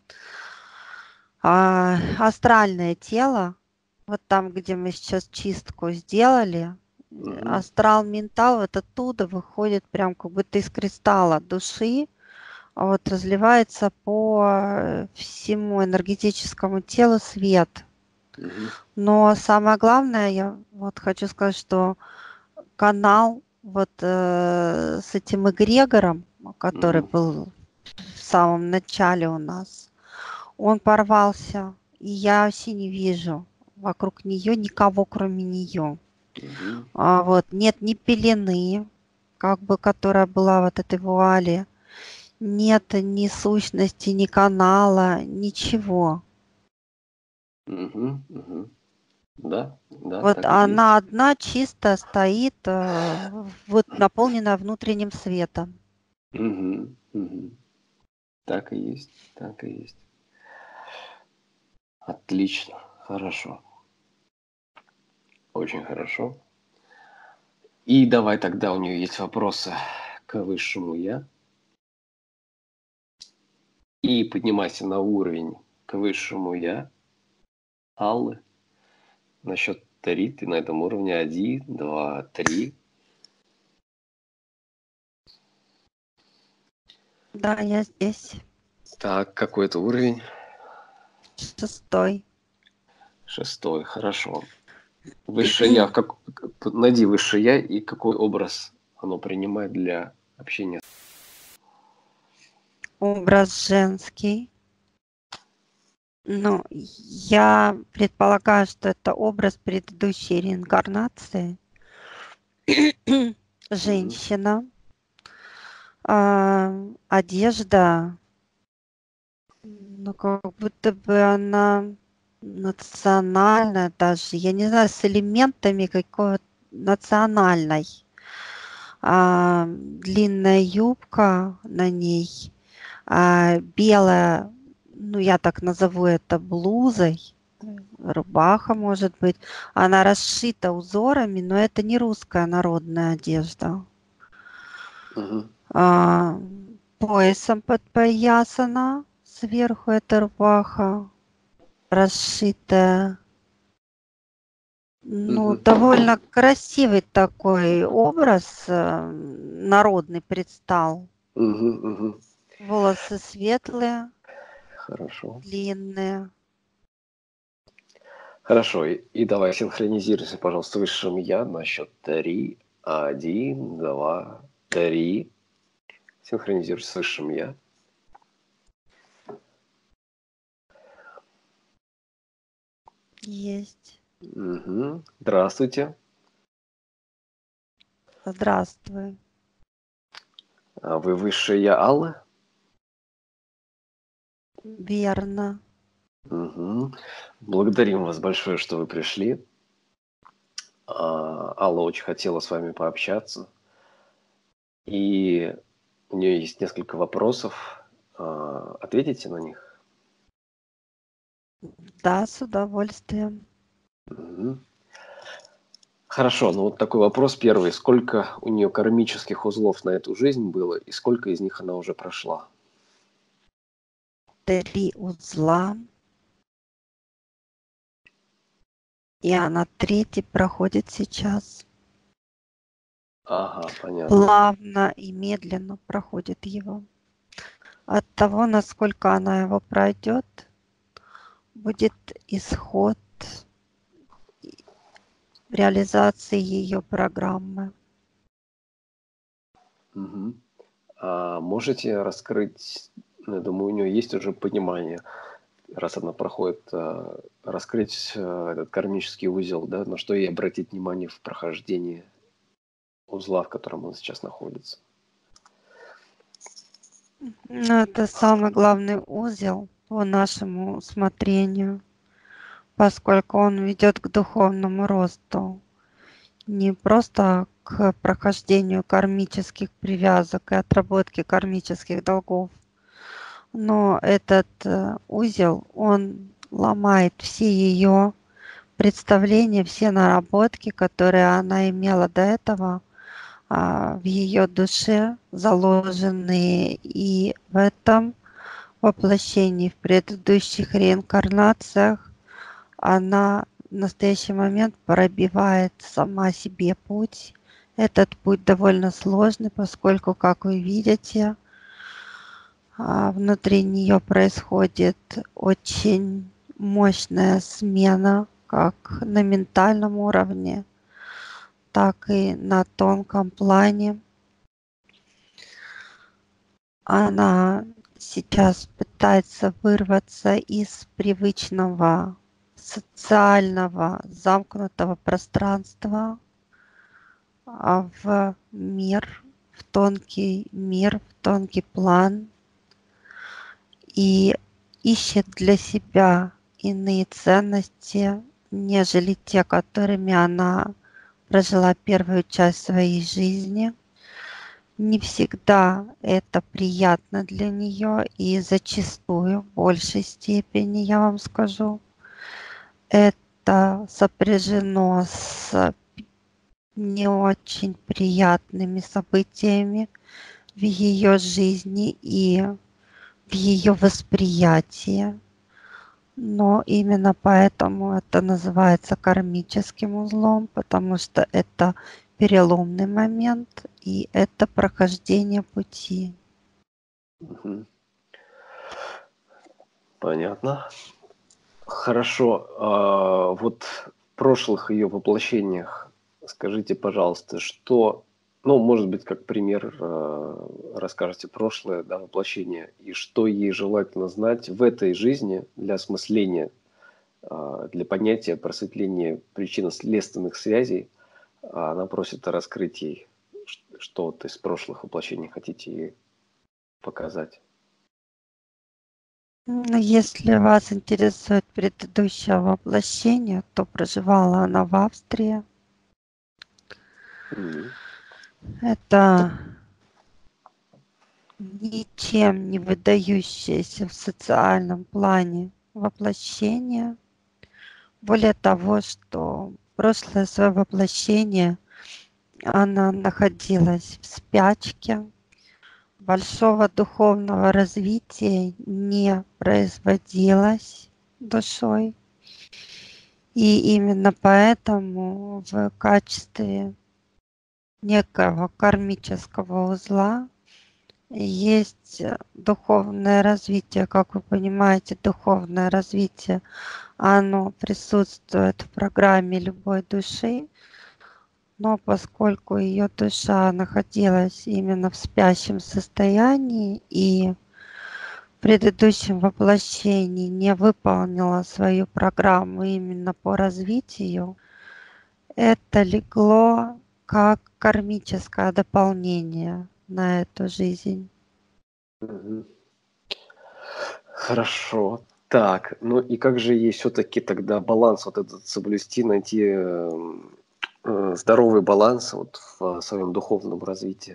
а, астральное тело. Вот там, где мы сейчас чистку сделали. Угу. Астрал ментал вот оттуда выходит прям как будто из кристалла души. Вот разливается по всему энергетическому телу свет. Угу. Но самое главное, я вот хочу сказать, что канал вот э, с этим эгрегором, который Угу. был в самом начале у нас, он порвался, и я вообще не вижу вокруг нее никого, кроме нее. Угу. А, вот нет ни пелены, как бы, которая была вот этой вуали, нет ни сущности, ни канала, ничего. Угу. Угу. Да, да, Вот так и есть. она одна чисто стоит, э, вот наполненная внутренним светом. Угу. Угу. Так и есть, так и есть. Отлично, хорошо. Очень хорошо. И давай тогда, у нее есть вопросы к высшему я. И поднимайся на уровень к высшему я. Аллы. На счет три ты на этом уровне. Один, два, три. Да, я здесь. Так, какой это уровень? Шестой. Шестой, хорошо. Высшее я, как, найди высшее я и какой образ оно принимает для общения. Образ женский. Ну, я предполагаю, что это образ предыдущей реинкарнации. Женщина. А, одежда. Ну, как будто бы она национальная даже. Я не знаю, с элементами какого-то национальной. А, длинная юбка на ней. А, белая, ну, я так назову это блузой. Рубаха, может быть. Она расшита узорами, но это не русская народная одежда. Угу. А, поясом подпоясана. Сверху это рубаха расшитая. Ну, Мгм. довольно красивый такой образ, э, народный предстал. Мгм, мгм. Волосы светлые, Хорошо. длинные. Хорошо. И, и давай синхронизируйся, пожалуйста, с высшим я на счет три. Один, два, три. Синхронизируйся с высшим я. Есть. Мгм. Здравствуйте. Здравствуй. А вы высшее я Аллы? Верно. Мгм. Благодарим вас большое, что вы пришли. А, Алла очень хотела с вами пообщаться. И у нее есть несколько вопросов. А, Ответите на них? Да, с удовольствием. Мгм. Хорошо, ну вот такой вопрос первый. Сколько у нее кармических узлов на эту жизнь было, и сколько из них она уже прошла? Три узла. И она третий проходит сейчас. Ага, понятно. Плавно и медленно проходит его. От того, насколько она его пройдет, будет исход реализации ее программы. Мгм. А можете раскрыть, ну, я думаю, у нее есть уже понимание, раз она проходит, а, раскрыть а, этот кармический узел, да, на что ей обратить внимание в прохождении узла, в котором он сейчас находится? Ну, это самый главный узел по нашему усмотрению, поскольку он ведет к духовному росту, не просто к прохождению кармических привязок и отработке кармических долгов, но этот э, узел, он ломает все ее представления, все наработки, которые она имела до этого а, в ее душе, заложенные и в этом воплощении, в предыдущих реинкарнациях. Она в настоящий момент пробивает сама себе путь. Этот путь довольно сложный, поскольку, как вы видите, а, внутри нее происходит очень мощная смена как на ментальном уровне, так и на тонком плане. Она сейчас пытается вырваться из привычного социального замкнутого пространства а, в мир, в тонкий мир, в тонкий план и ищет для себя иные ценности, нежели те, которыми она прожила первую часть своей жизни. Не всегда это приятно для нее, и зачастую, в большей степени, я вам скажу, это сопряжено с не очень приятными событиями в ее жизни и в ее восприятии. Но именно поэтому это называется кармическим узлом, потому что это переломный момент и это прохождение пути. Мгм. Понятно. Хорошо. А, вот в прошлых ее воплощениях скажите, пожалуйста, что, ну, может быть, как пример, а, расскажете прошлое, да, воплощение, и что ей желательно знать в этой жизни для осмысления, а, для понятия, просветления причинно-следственных связей. А она просит о раскрытии, ш- что вот из прошлых воплощений хотите ей показать. Ну, если вас интересует предыдущее воплощение, то проживала она в Австрии. Мгм. Это ничем не выдающееся в социальном плане воплощение. Более того, что прошлое свое воплощение она находилась в спячке, большого духовного развития не производилось душой. И именно поэтому в качестве некого кармического узла есть духовное развитие. Как вы понимаете, духовное развитие, оно присутствует в программе любой души, но поскольку ее душа находилась именно в спящем состоянии и в предыдущем воплощении не выполнила свою программу именно по развитию, это легло как кармическое дополнение на эту жизнь. Мгм. Хорошо. Так, ну и как же ей все-таки тогда баланс вот этот соблюсти, найти э, э, здоровый баланс вот в своем духовном развитии?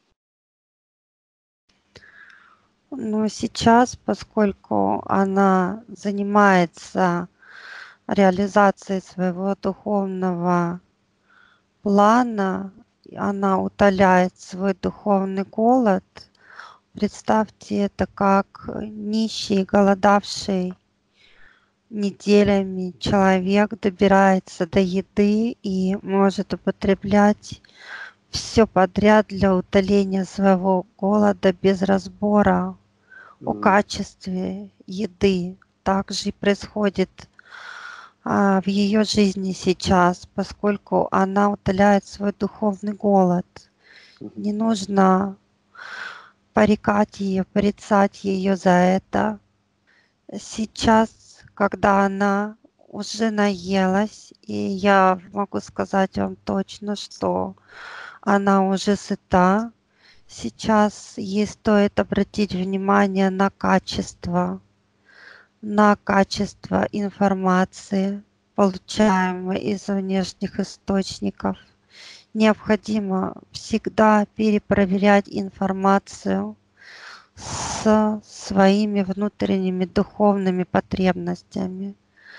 Но сейчас, поскольку она занимается реализацией своего духовного плана, и она утоляет свой духовный голод, представьте это как нищий, голодавший неделями человек добирается до еды и может употреблять все подряд для утоления своего голода без разбора о Мгм. качестве еды. Также и происходит а, в ее жизни сейчас, поскольку она утоляет свой духовный голод. Мгм. Не нужно порицать ее, порицать ее за это. Сейчас, когда она уже наелась, и я могу сказать вам точно, что она уже сыта, сейчас ей стоит обратить внимание на качество, на качество информации, получаемой из внешних источников. Необходимо всегда перепроверять информацию с своими внутренними духовными потребностями.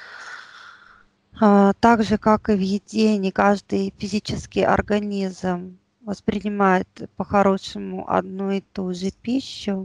А, Так же, как и в еде, не каждый физический организм воспринимает по-хорошему одну и ту же пищу,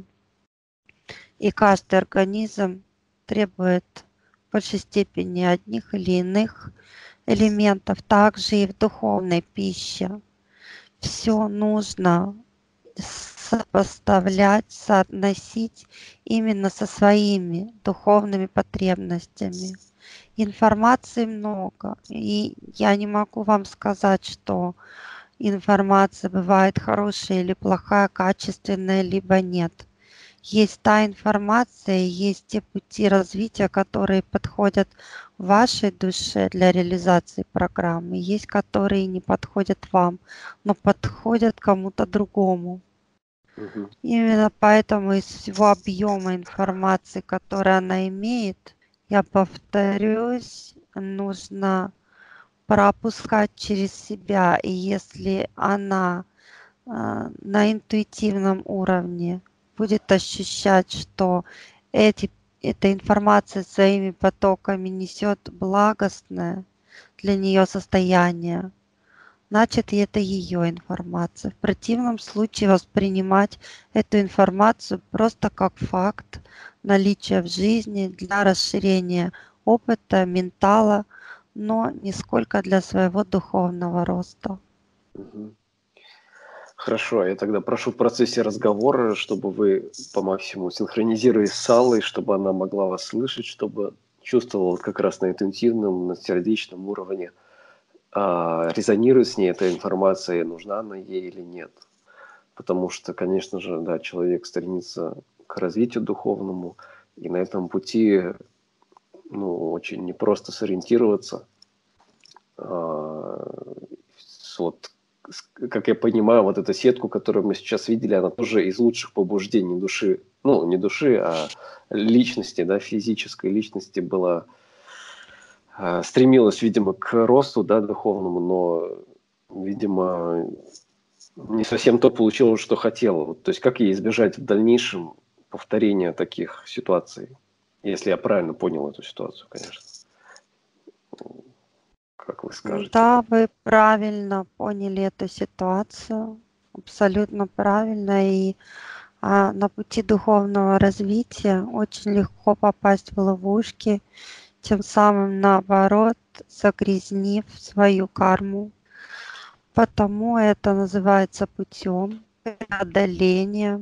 и каждый организм требует в большей степени одних или иных элементов, также и в духовной пище. Все нужно сопоставлять, соотносить именно со своими духовными потребностями. Информации много, и я не могу вам сказать, что информация бывает хорошая или плохая, качественная, либо нет. Есть та информация, есть те пути развития, которые подходят вашей душе для реализации программы, есть которые не подходят вам, но подходят кому-то другому. Мгм. Именно поэтому из всего объема информации, который она имеет, я повторюсь, нужно пропускать через себя. И если она а, на интуитивном уровне будет ощущать, что эти, эта информация своими потоками несет благостное для нее состояние, значит, и это ее информация. В противном случае воспринимать эту информацию просто как факт наличия в жизни для расширения опыта, ментала, но нисколько для своего духовного роста. Мгм. Хорошо, я тогда прошу в процессе разговора, чтобы вы по максимуму синхронизировались с Аллой, чтобы она могла вас слышать, чтобы чувствовала как раз на интуитивном, на сердечном уровне, а, резонирует с ней эта информация, нужна она ей или нет. Потому что, конечно же, да, человек стремится к развитию духовному, и на этом пути, ну, очень непросто сориентироваться. А, с- вот, с- как я понимаю, вот эта сетку, которую мы сейчас видели, она тоже из лучших побуждений души, ну, не души, а личности, да, физической личности была, а, стремилась, видимо, к росту, да, духовному, но, видимо, не совсем то получилось, что хотела. Вот, то есть как ей избежать в дальнейшем повторения таких ситуаций, если я правильно понял эту ситуацию, конечно. Как вы скажете? Да, вы правильно поняли эту ситуацию, абсолютно правильно. И А на пути духовного развития очень легко попасть в ловушки, тем самым, наоборот, загрязнив свою карму. Потому это называется путем преодоления.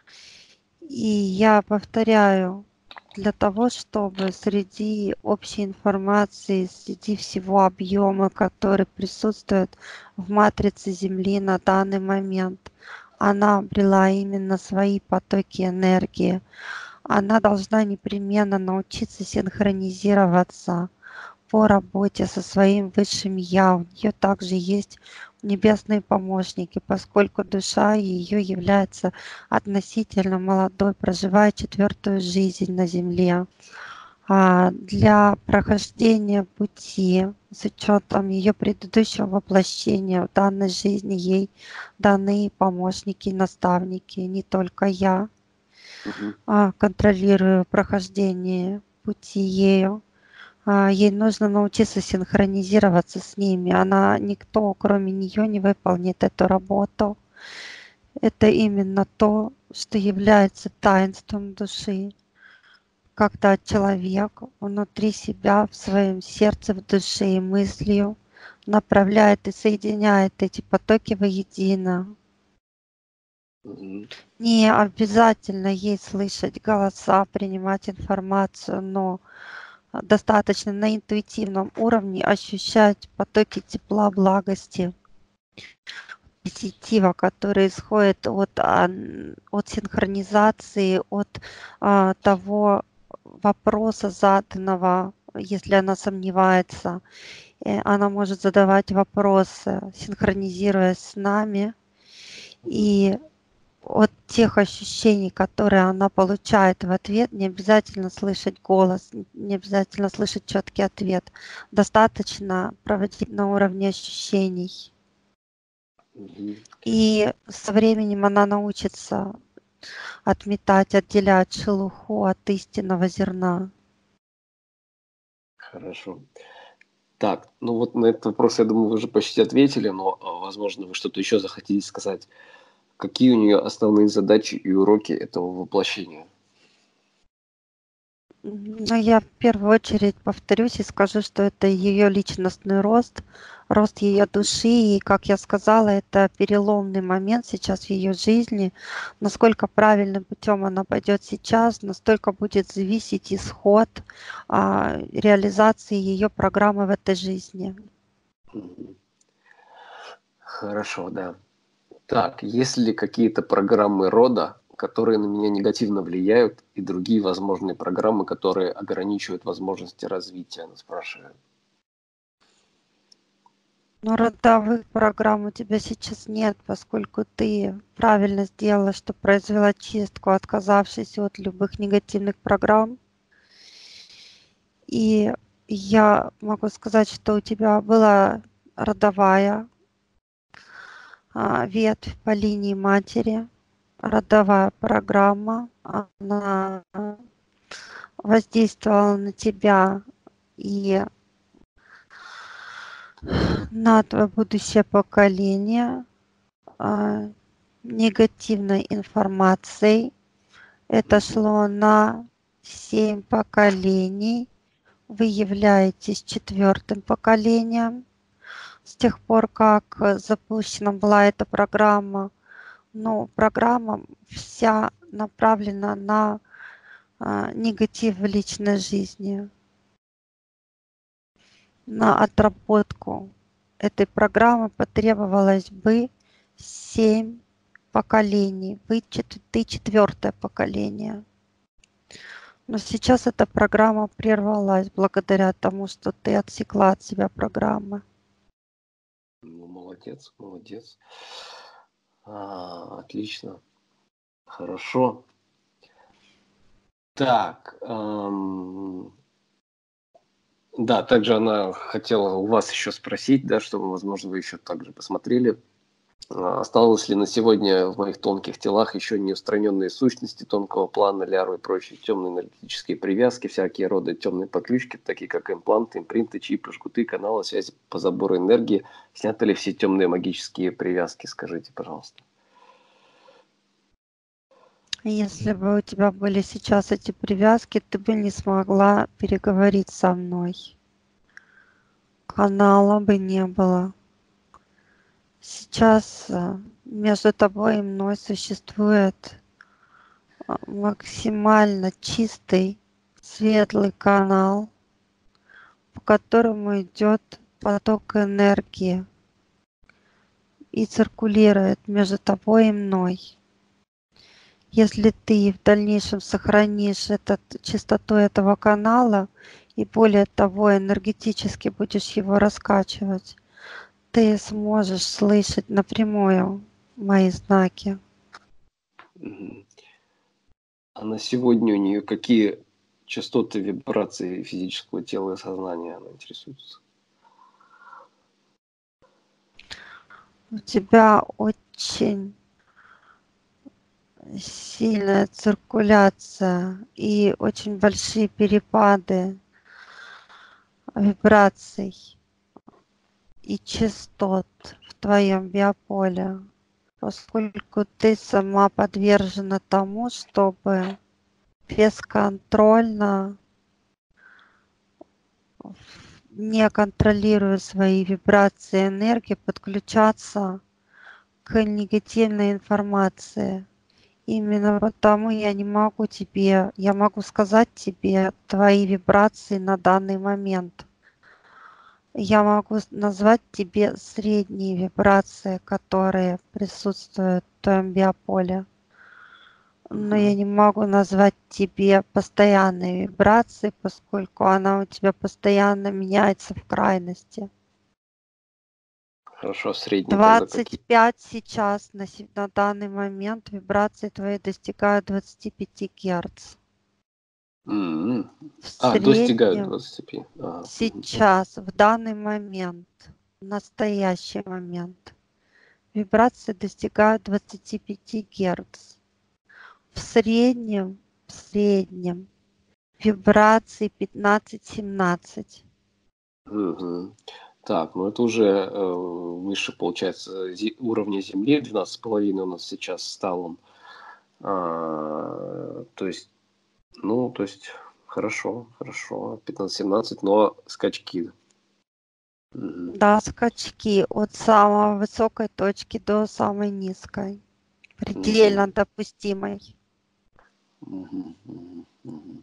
И я повторяю, для того, чтобы среди общей информации, среди всего объема, который присутствует в матрице Земли на данный момент, она обрела именно свои потоки энергии, она должна непременно научиться синхронизироваться по работе со своим высшим Я. У нее также есть небесные помощники, поскольку душа ее является относительно молодой, проживает четвертую жизнь на Земле. А для прохождения пути, с учетом ее предыдущего воплощения в данной жизни, ей даны помощники, наставники, не только я Мгм. а, контролирую прохождение пути ею. А, ей нужно научиться синхронизироваться с ними. Она, никто, кроме нее, не выполнит эту работу. Это именно то, что является таинством души. Когда человек внутри себя, в своем сердце, в душе и мыслью направляет и соединяет эти потоки воедино. Мгм. Не обязательно ей слышать голоса, принимать информацию, но достаточно на интуитивном уровне ощущать потоки тепла, благости, позитива, который исходит от, а, от синхронизации, от а, того вопроса заданного, если она сомневается. Э, Она может задавать вопросы, синхронизируясь с нами. Мгм. И от тех ощущений, которые она получает в ответ, не обязательно слышать голос, не обязательно слышать четкий ответ. Достаточно проводить на уровне ощущений. Мгм. И со временем она научится отметать, отделять шелуху от истинного зерна. Хорошо. Так, ну вот на этот вопрос, я думаю, вы уже почти ответили, но, а, возможно, вы что-то еще захотите сказать. Какие у нее основные задачи и уроки этого воплощения? Ну, я в первую очередь повторюсь и скажу, что это ее личностный рост, рост ее души. И, как я сказала, это переломный момент сейчас в ее жизни. Насколько правильным путем она пойдет сейчас, настолько будет зависеть исход а, реализации ее программы в этой жизни. Мгм. Хорошо, да. Так, есть ли какие-то программы рода, которые на меня негативно влияют, и другие возможные программы, которые ограничивают возможности развития, она спрашивает. Но родовых программ у тебя сейчас нет, поскольку ты правильно сделала, что произвела чистку, отказавшись от любых негативных программ. И я могу сказать, что у тебя была родовая а, ветвь по линии матери, родовая программа. Она воздействовала на тебя и на твое будущее поколение а, негативной информацией. Это Мгм. шло на семь поколений. Вы являетесь четвертым поколением. С тех пор, как э, запущена была эта программа, но программа вся направлена на а, негатив в личной жизни, на отработку этой программы потребовалось бы семь поколений. Вы чет- ты четвертое поколение. Но сейчас эта программа прервалась благодаря тому, что ты отсекла от себя программы. Ну, молодец, молодец. А, отлично, хорошо. Так, ам, да, также она хотела у вас еще спросить, да, чтобы, возможно, вы еще также посмотрели. А, Осталось ли на сегодня в моих тонких телах еще неустраненные сущности тонкого плана, лярвы и прочие темные энергетические привязки, всякие роды темные подключки, такие как импланты, импринты, чипы, жгуты, каналы связи по забору энергии? Сняты ли все темные магические привязки? Скажите, пожалуйста. Если бы у тебя были сейчас эти привязки, ты бы не смогла переговорить со мной. Канала бы не было. Сейчас э, между тобой и мной существует э, максимально чистый, светлый канал, по которому идет поток энергии и циркулирует между тобой и мной. Если ты в дальнейшем сохранишь этот, чистоту этого канала и более того энергетически будешь его раскачивать, ты сможешь слышать напрямую мои знаки. Мгм. А на сегодня у нее какие частоты вибрации физического тела и сознания она интересуется? У тебя очень сильная циркуляция и очень большие перепады вибраций и частот в твоем биополе, поскольку ты сама подвержена тому, чтобы бесконтрольно, не контролируя свои вибрации и энергии, подключаться к негативной информации. Именно потому я не могу тебе, я могу сказать тебе твои вибрации на данный момент. Я могу назвать тебе средние вибрации, которые присутствуют в твоем биополе. Но я не могу назвать тебе постоянные вибрации, поскольку она у тебя постоянно меняется в крайности. Хорошо, средние тогда какие? двадцать пять сейчас, на, на данный момент, вибрации твои достигают двадцати пяти герц. М-м. В А, достигают среднем двадцати пяти. Ага. сейчас, в данный момент, в настоящий момент, вибрации достигают двадцати пяти герц. В среднем, в среднем вибрации пятнадцать-семнадцать. Мгм. Так, ну это уже э, выше, получается, зи- уровня Земли, двенадцать с половиной у нас сейчас стал он. А, то есть, ну, то есть, хорошо, хорошо, пятнадцать-семнадцать, но скачки. Мгм. Да, скачки от самой высокой точки до самой низкой, предельно Мгм. допустимой. Мгм. Мгм. Мгм.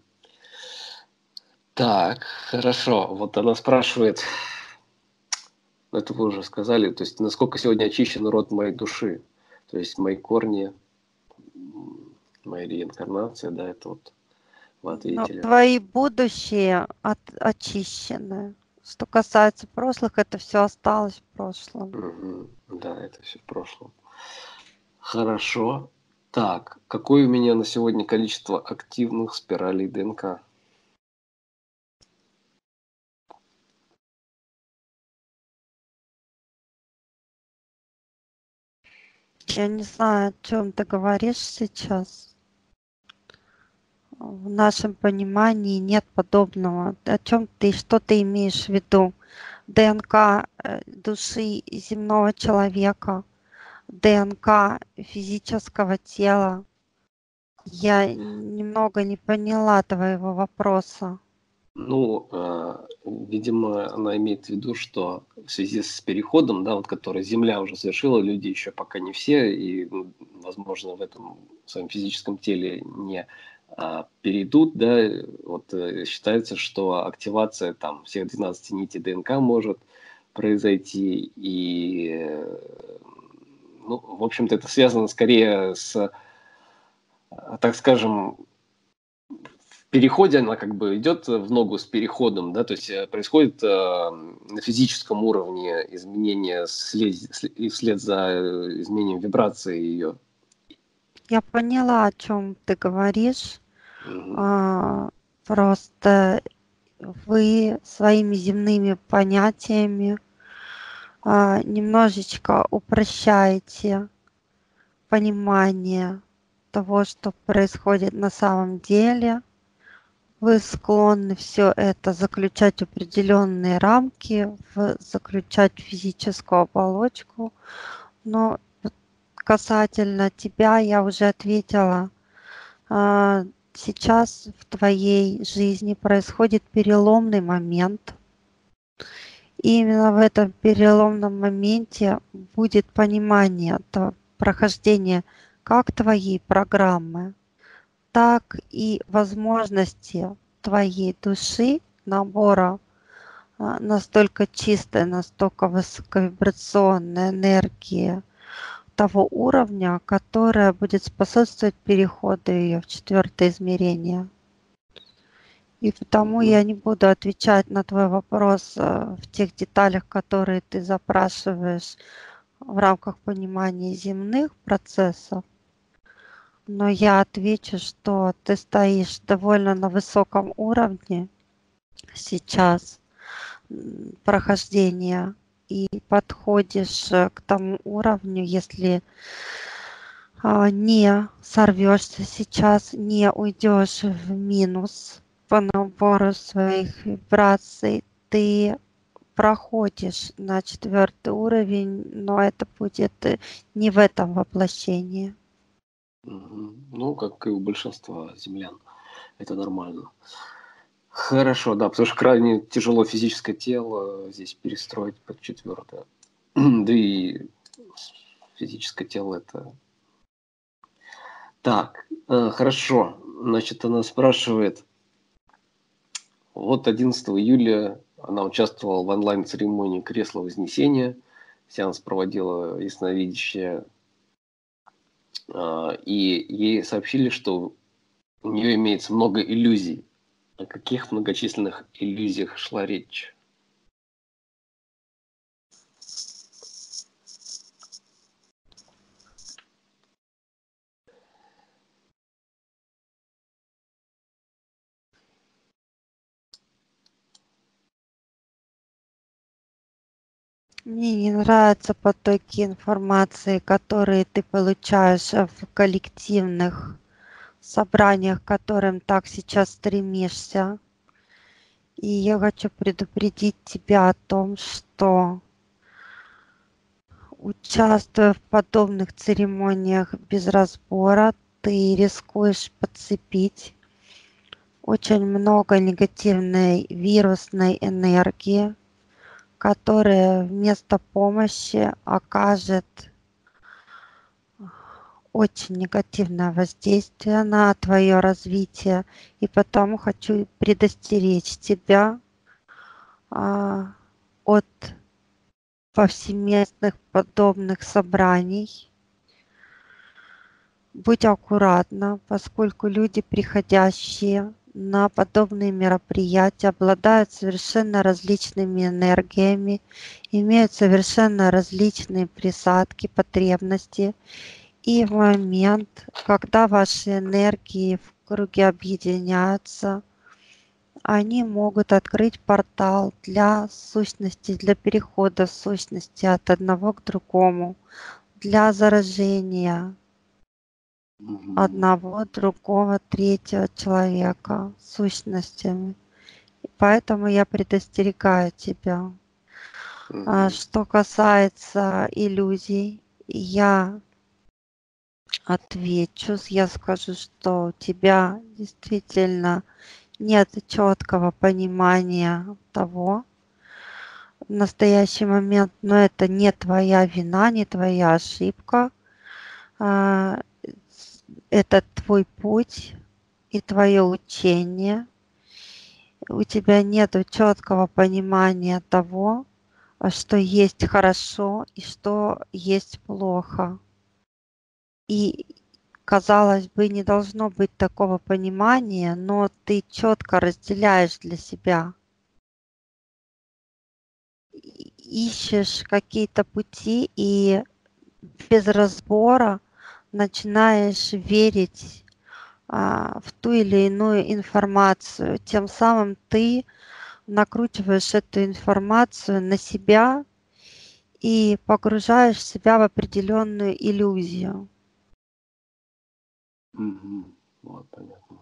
Так, хорошо. Вот она спрашивает, это вы уже сказали, то есть насколько сегодня очищен род моей души, то есть мои корни, м, моя реинкарнация, да, это вот вы Но ответили. твои будущие от, очищены. Что касается прошлых, это все осталось в прошлом. Мгм. Да, это все в прошлом. Хорошо. Так, какое у меня на сегодня количество активных спиралей ДНК? Я не знаю, о чем ты говоришь сейчас. В нашем понимании нет подобного. О чем ты, что ты имеешь в виду? ДНК э, души земного человека, ДНК физического тела. Я немного не поняла твоего вопроса. Ну, а, видимо, она имеет в виду, что в связи с переходом, да, вот который Земля уже совершила, люди еще пока не все, и, ну, возможно, в этом своем физическом теле не а, перейдут, да, вот э, считается, что активация там всех двенадцати нитей ДНК может произойти, и, э, ну, в общем-то, это связано скорее с, а, так скажем, в переходе она как бы идет в ногу с переходом, да, то есть э, происходит э, на физическом уровне изменение вслед, и вслед за э, изменением вибрации ее. Я поняла, о чем ты говоришь. Мгм. А, просто вы своими земными понятиями а, немножечко упрощаете понимание того, что происходит на самом деле. Вы склонны все это заключать в определенные рамки, в заключать в физическую оболочку. Но касательно тебя я уже ответила А, Сейчас в твоей жизни происходит переломный момент. И именно в этом переломном моменте будет понимание то- прохождения как твоей программы, так и возможности твоей души, набора а, настолько чистой, настолько высоковибрационной энергии того уровня, которая будет способствовать переходу ее в четвертое измерение. И потому Мгм. я не буду отвечать на твой вопрос э, в тех деталях, которые ты запрашиваешь в рамках понимания земных процессов, но я отвечу, что ты стоишь довольно на высоком уровне сейчас м, прохождения и подходишь э, к тому уровню, если а, не сорвешься сейчас, не уйдешь в минус по набору своих вибраций, ты проходишь на четвертый уровень, но это будет э, не в этом воплощении. Мгм. Ну, как и у большинства землян. Это нормально. Хорошо, да, потому что крайне тяжело физическое тело здесь перестроить под четвертое. Да и физическое тело это... Так, э, хорошо. Значит, она спрашивает, вот одиннадцатого июля она участвовала в онлайн-церемонии кресла Вознесения. Сеанс проводила ясновидящая. а, И ей сообщили, что у нее имеется много иллюзий. О каких многочисленных иллюзиях шла речь? Мне не нравятся потоки информации, которые ты получаешь э, в коллективных собраниях, к которым так сейчас стремишься. И я хочу предупредить тебя о том, что участвуя в подобных церемониях без разбора, ты рискуешь подцепить очень много негативной вирусной энергии, которая вместо помощи окажет очень негативное воздействие на твое развитие. И потому хочу предостеречь тебя а, от повсеместных подобных собраний. Будь аккуратна, поскольку люди, приходящие на подобные мероприятия, обладают совершенно различными энергиями, имеют совершенно различные присадки, потребности. И в момент, когда ваши энергии в круге объединяются, они могут открыть портал для сущности, для перехода сущности от одного к другому, для заражения Мгм. одного, другого, третьего человека сущностями. И поэтому я предостерегаю тебя. А Мгм. что касается иллюзий, я отвечу, я скажу, что у тебя действительно нет четкого понимания того в настоящий момент, но это не твоя вина, не твоя ошибка. А, Это твой путь и твое учение. У тебя нет четкого понимания того, а что есть хорошо и что есть плохо. И, казалось бы, не должно быть такого понимания, но ты четко разделяешь для себя, и- ищешь какие-то пути и без разбора начинаешь верить а, в ту или иную информацию. Тем самым ты накручиваешь эту информацию на себя и погружаешь себя в определенную иллюзию. Мгм. Вот, понятно.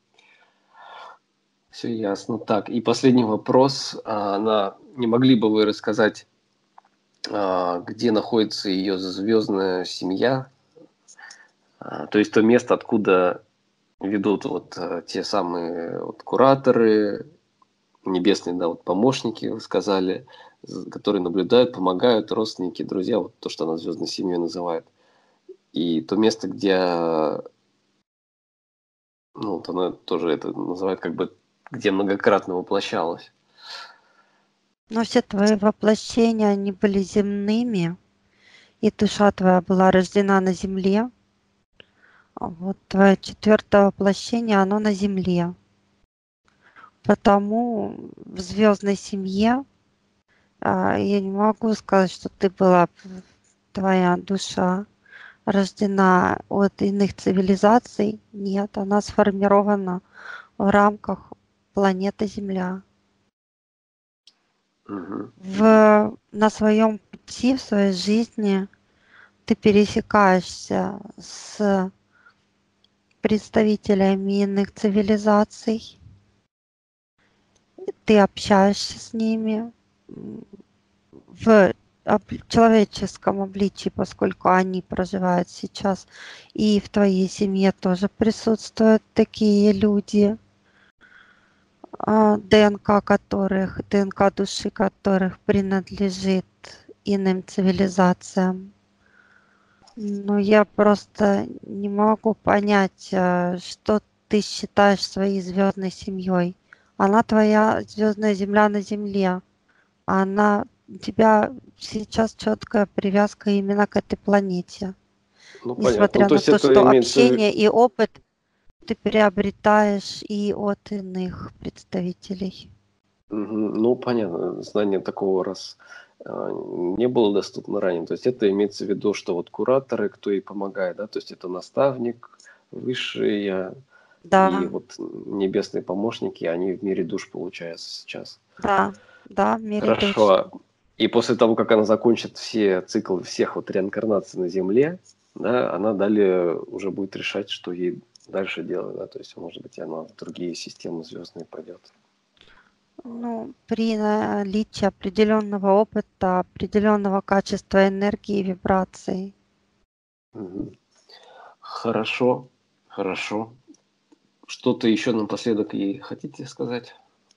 Все ясно. Так, и последний вопрос. А, Она, не могли бы вы рассказать, а, где находится ее звездная семья? А, То есть то место, откуда ведут вот э, те самые вот кураторы, небесные, да, вот помощники, вы сказали, з- которые наблюдают, помогают, родственники, друзья, вот то, что она звездной семьей называет. И то место, где, ну, вот она тоже это называет как бы, где многократно воплощалась. Но все твои воплощения, они были земными, и душа твоя была рождена на земле. А вот твое четвертое воплощение, оно на земле. Потому в звездной семье а, я не могу сказать, что ты была, твоя душа рождена от иных цивилизаций. Нет, она сформирована в рамках планеты Земля. Мгм. В, на своем пути, в своей жизни ты пересекаешься с представителями иных цивилизаций, ты общаешься с ними в человеческом обличии, поскольку они проживают сейчас, и в твоей семье тоже присутствуют такие люди, а, ДНК которых, ДНК души которых принадлежит иным цивилизациям. Ну, я просто не могу понять, а, что ты считаешь своей звездной семьей. Она твоя звездная земля на Земле. Она у тебя сейчас четкая привязка именно к этой планете. Ну, понятно. Ну, Несмотря то на есть то, это что имеется в ви- общение и опыт ты приобретаешь и от иных представителей. Мгм. Ну, понятно, знание такого раз а, не было доступно ранее. То есть это имеется в виду, что вот кураторы, кто ей помогает, да, то есть это наставник, высшие и Да, вот небесные помощники, они в мире душ получаются сейчас. да, да, в мире душ. Хорошо. И после того, как она закончит все циклы всех вот реинкарнаций на Земле, да, она далее уже будет решать, что ей дальше делать, да, то есть, может быть, она в другие системы звездные пойдет. Ну, при наличии определенного опыта, определенного качества энергии и вибраций. Мгм. Хорошо, хорошо. Что-то еще напоследок ей хотите сказать?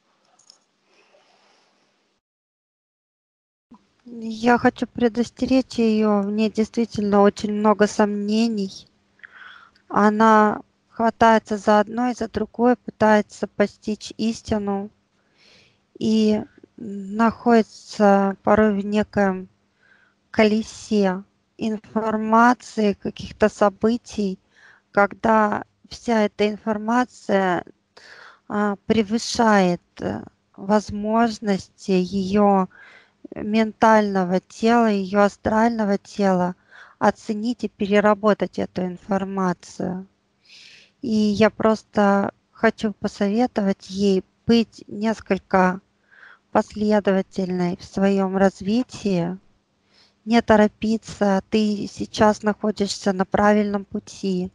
Я хочу предостеречь ее, в ней действительно очень много сомнений. Она хватается за одно и за другое, пытается постичь истину и находится порой в неком колесе информации, каких-то событий, когда вся эта информация а, превышает э, возможности ее ментального тела, ее астрального тела оценить и переработать эту информацию. И я просто хочу посоветовать ей быть несколько последовательной в своем развитии, не торопиться, ты сейчас находишься на правильном пути.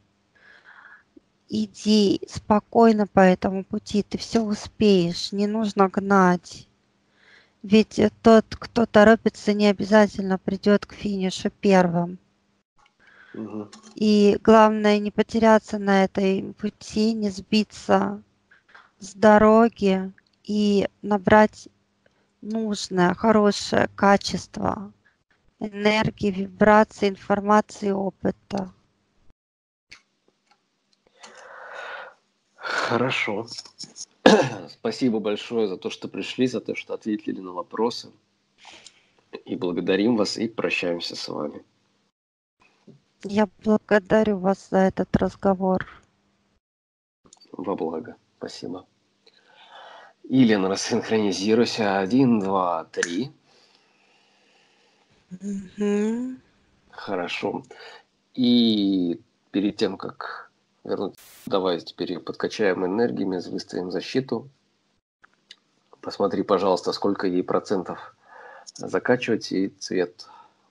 Иди спокойно по этому пути, ты все успеешь, не нужно гнать. Ведь э, тот, кто торопится, не обязательно придет к финишу первым. Мгм. И главное не потеряться на этой пути, не сбиться с дороги и набрать нужное, хорошее качество энергии, вибрации, информации, опыта. Хорошо. Спасибо большое за то, что пришли, за то, что ответили на вопросы. И благодарим вас и прощаемся с вами. Я благодарю вас за этот разговор. Во благо. Спасибо. Елена, рассинхронизируйся. Один, два, три. Мгм. Хорошо. И перед тем, как вернуть, давай теперь подкачаем энергиями, выставим защиту. Посмотри, пожалуйста, сколько ей процентов закачивать и цвет.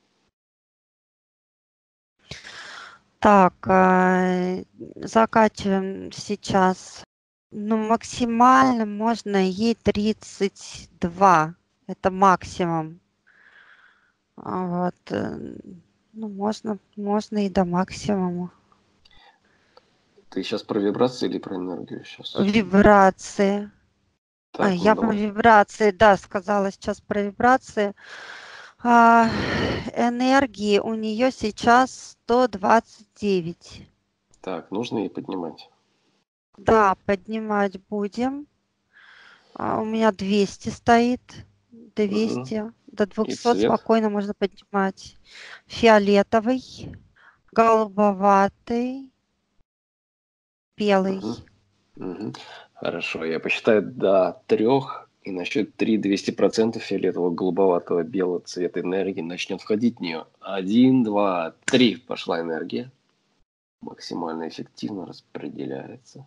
Так, а, закачиваем сейчас. Ну, максимально можно ей тридцать два. Это максимум. А вот, э, ну, можно, можно и до максимума. Ты сейчас про вибрации или про энергию сейчас? Вибрации. А, Так, ну я про давай. вибрации, да, сказала сейчас про вибрации. А, энергии у нее сейчас сто двадцать девять. Так, нужно ей поднимать. Да, поднимать будем. А, у меня двести стоит. Угу. двести. До И двухсот цвет. спокойно можно поднимать. Фиолетовый, голубоватый, белый. Угу. Угу. Хорошо, я посчитаю до трех, и на счет три двести процентов фиолетового, голубоватого, белого цвета энергии начнет входить в нее. Один, два, три. Пошла энергия. Максимально эффективно распределяется.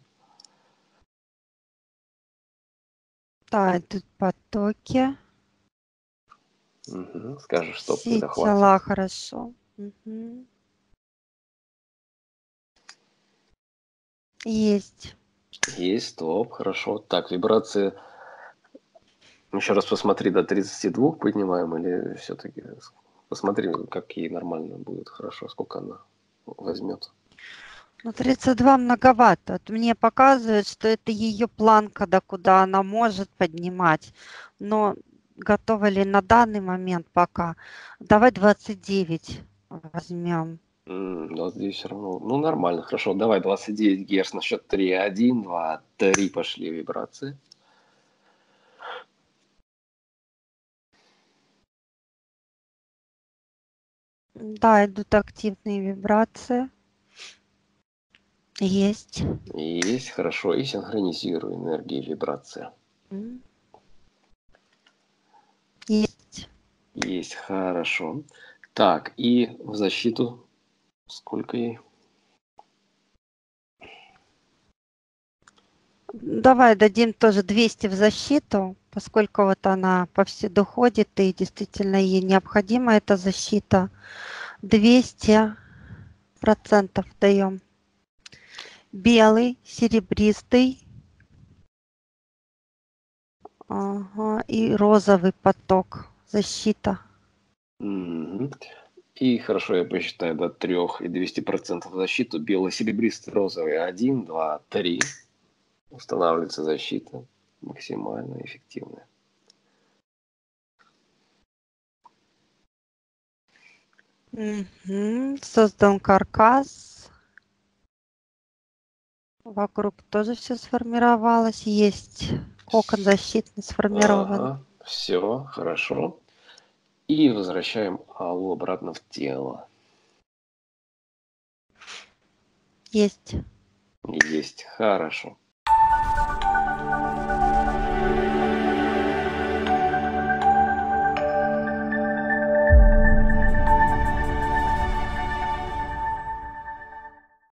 Да, идут потоки. Угу. Скажешь стоп, Все когда хватит. тела хорошо. Мгм. Есть. Есть, стоп, хорошо. Так, вибрации. Еще раз посмотри, до тридцати двух поднимаем или все-таки посмотри, как ей нормально будет, хорошо, сколько она возьмет. Ну, тридцать два многовато. Вот мне показывает, что это ее планка, до куда она может поднимать. Но готова ли на данный момент пока? Давай двадцать девять возьмем. М, двадцать девять все равно. Ну, нормально, хорошо. Давай двадцать девять герц на счет три. Один, два, три пошли вибрации. Да, идут активные вибрации. Есть. Есть, хорошо. И синхронизирую энергии вибрации. М, Есть. Есть, хорошо. Так, и в защиту сколько ей? Давай дадим тоже двести в защиту, поскольку вот она повсюду ходит и действительно ей необходима эта защита. двести процентов даем. Белый, серебристый, ага, и розовый поток. Защита. Мгм. И хорошо, я посчитаю до трех и двести процентов защиту. Белый, серебристый, розовый. Один, два, три. Устанавливается защита. Максимально эффективная. Мгм. Создан каркас. Вокруг тоже все сформировалось. Есть кокон защитный сформирован. Ага, все, хорошо. И возвращаем Аллу обратно в тело. Есть. Есть, хорошо.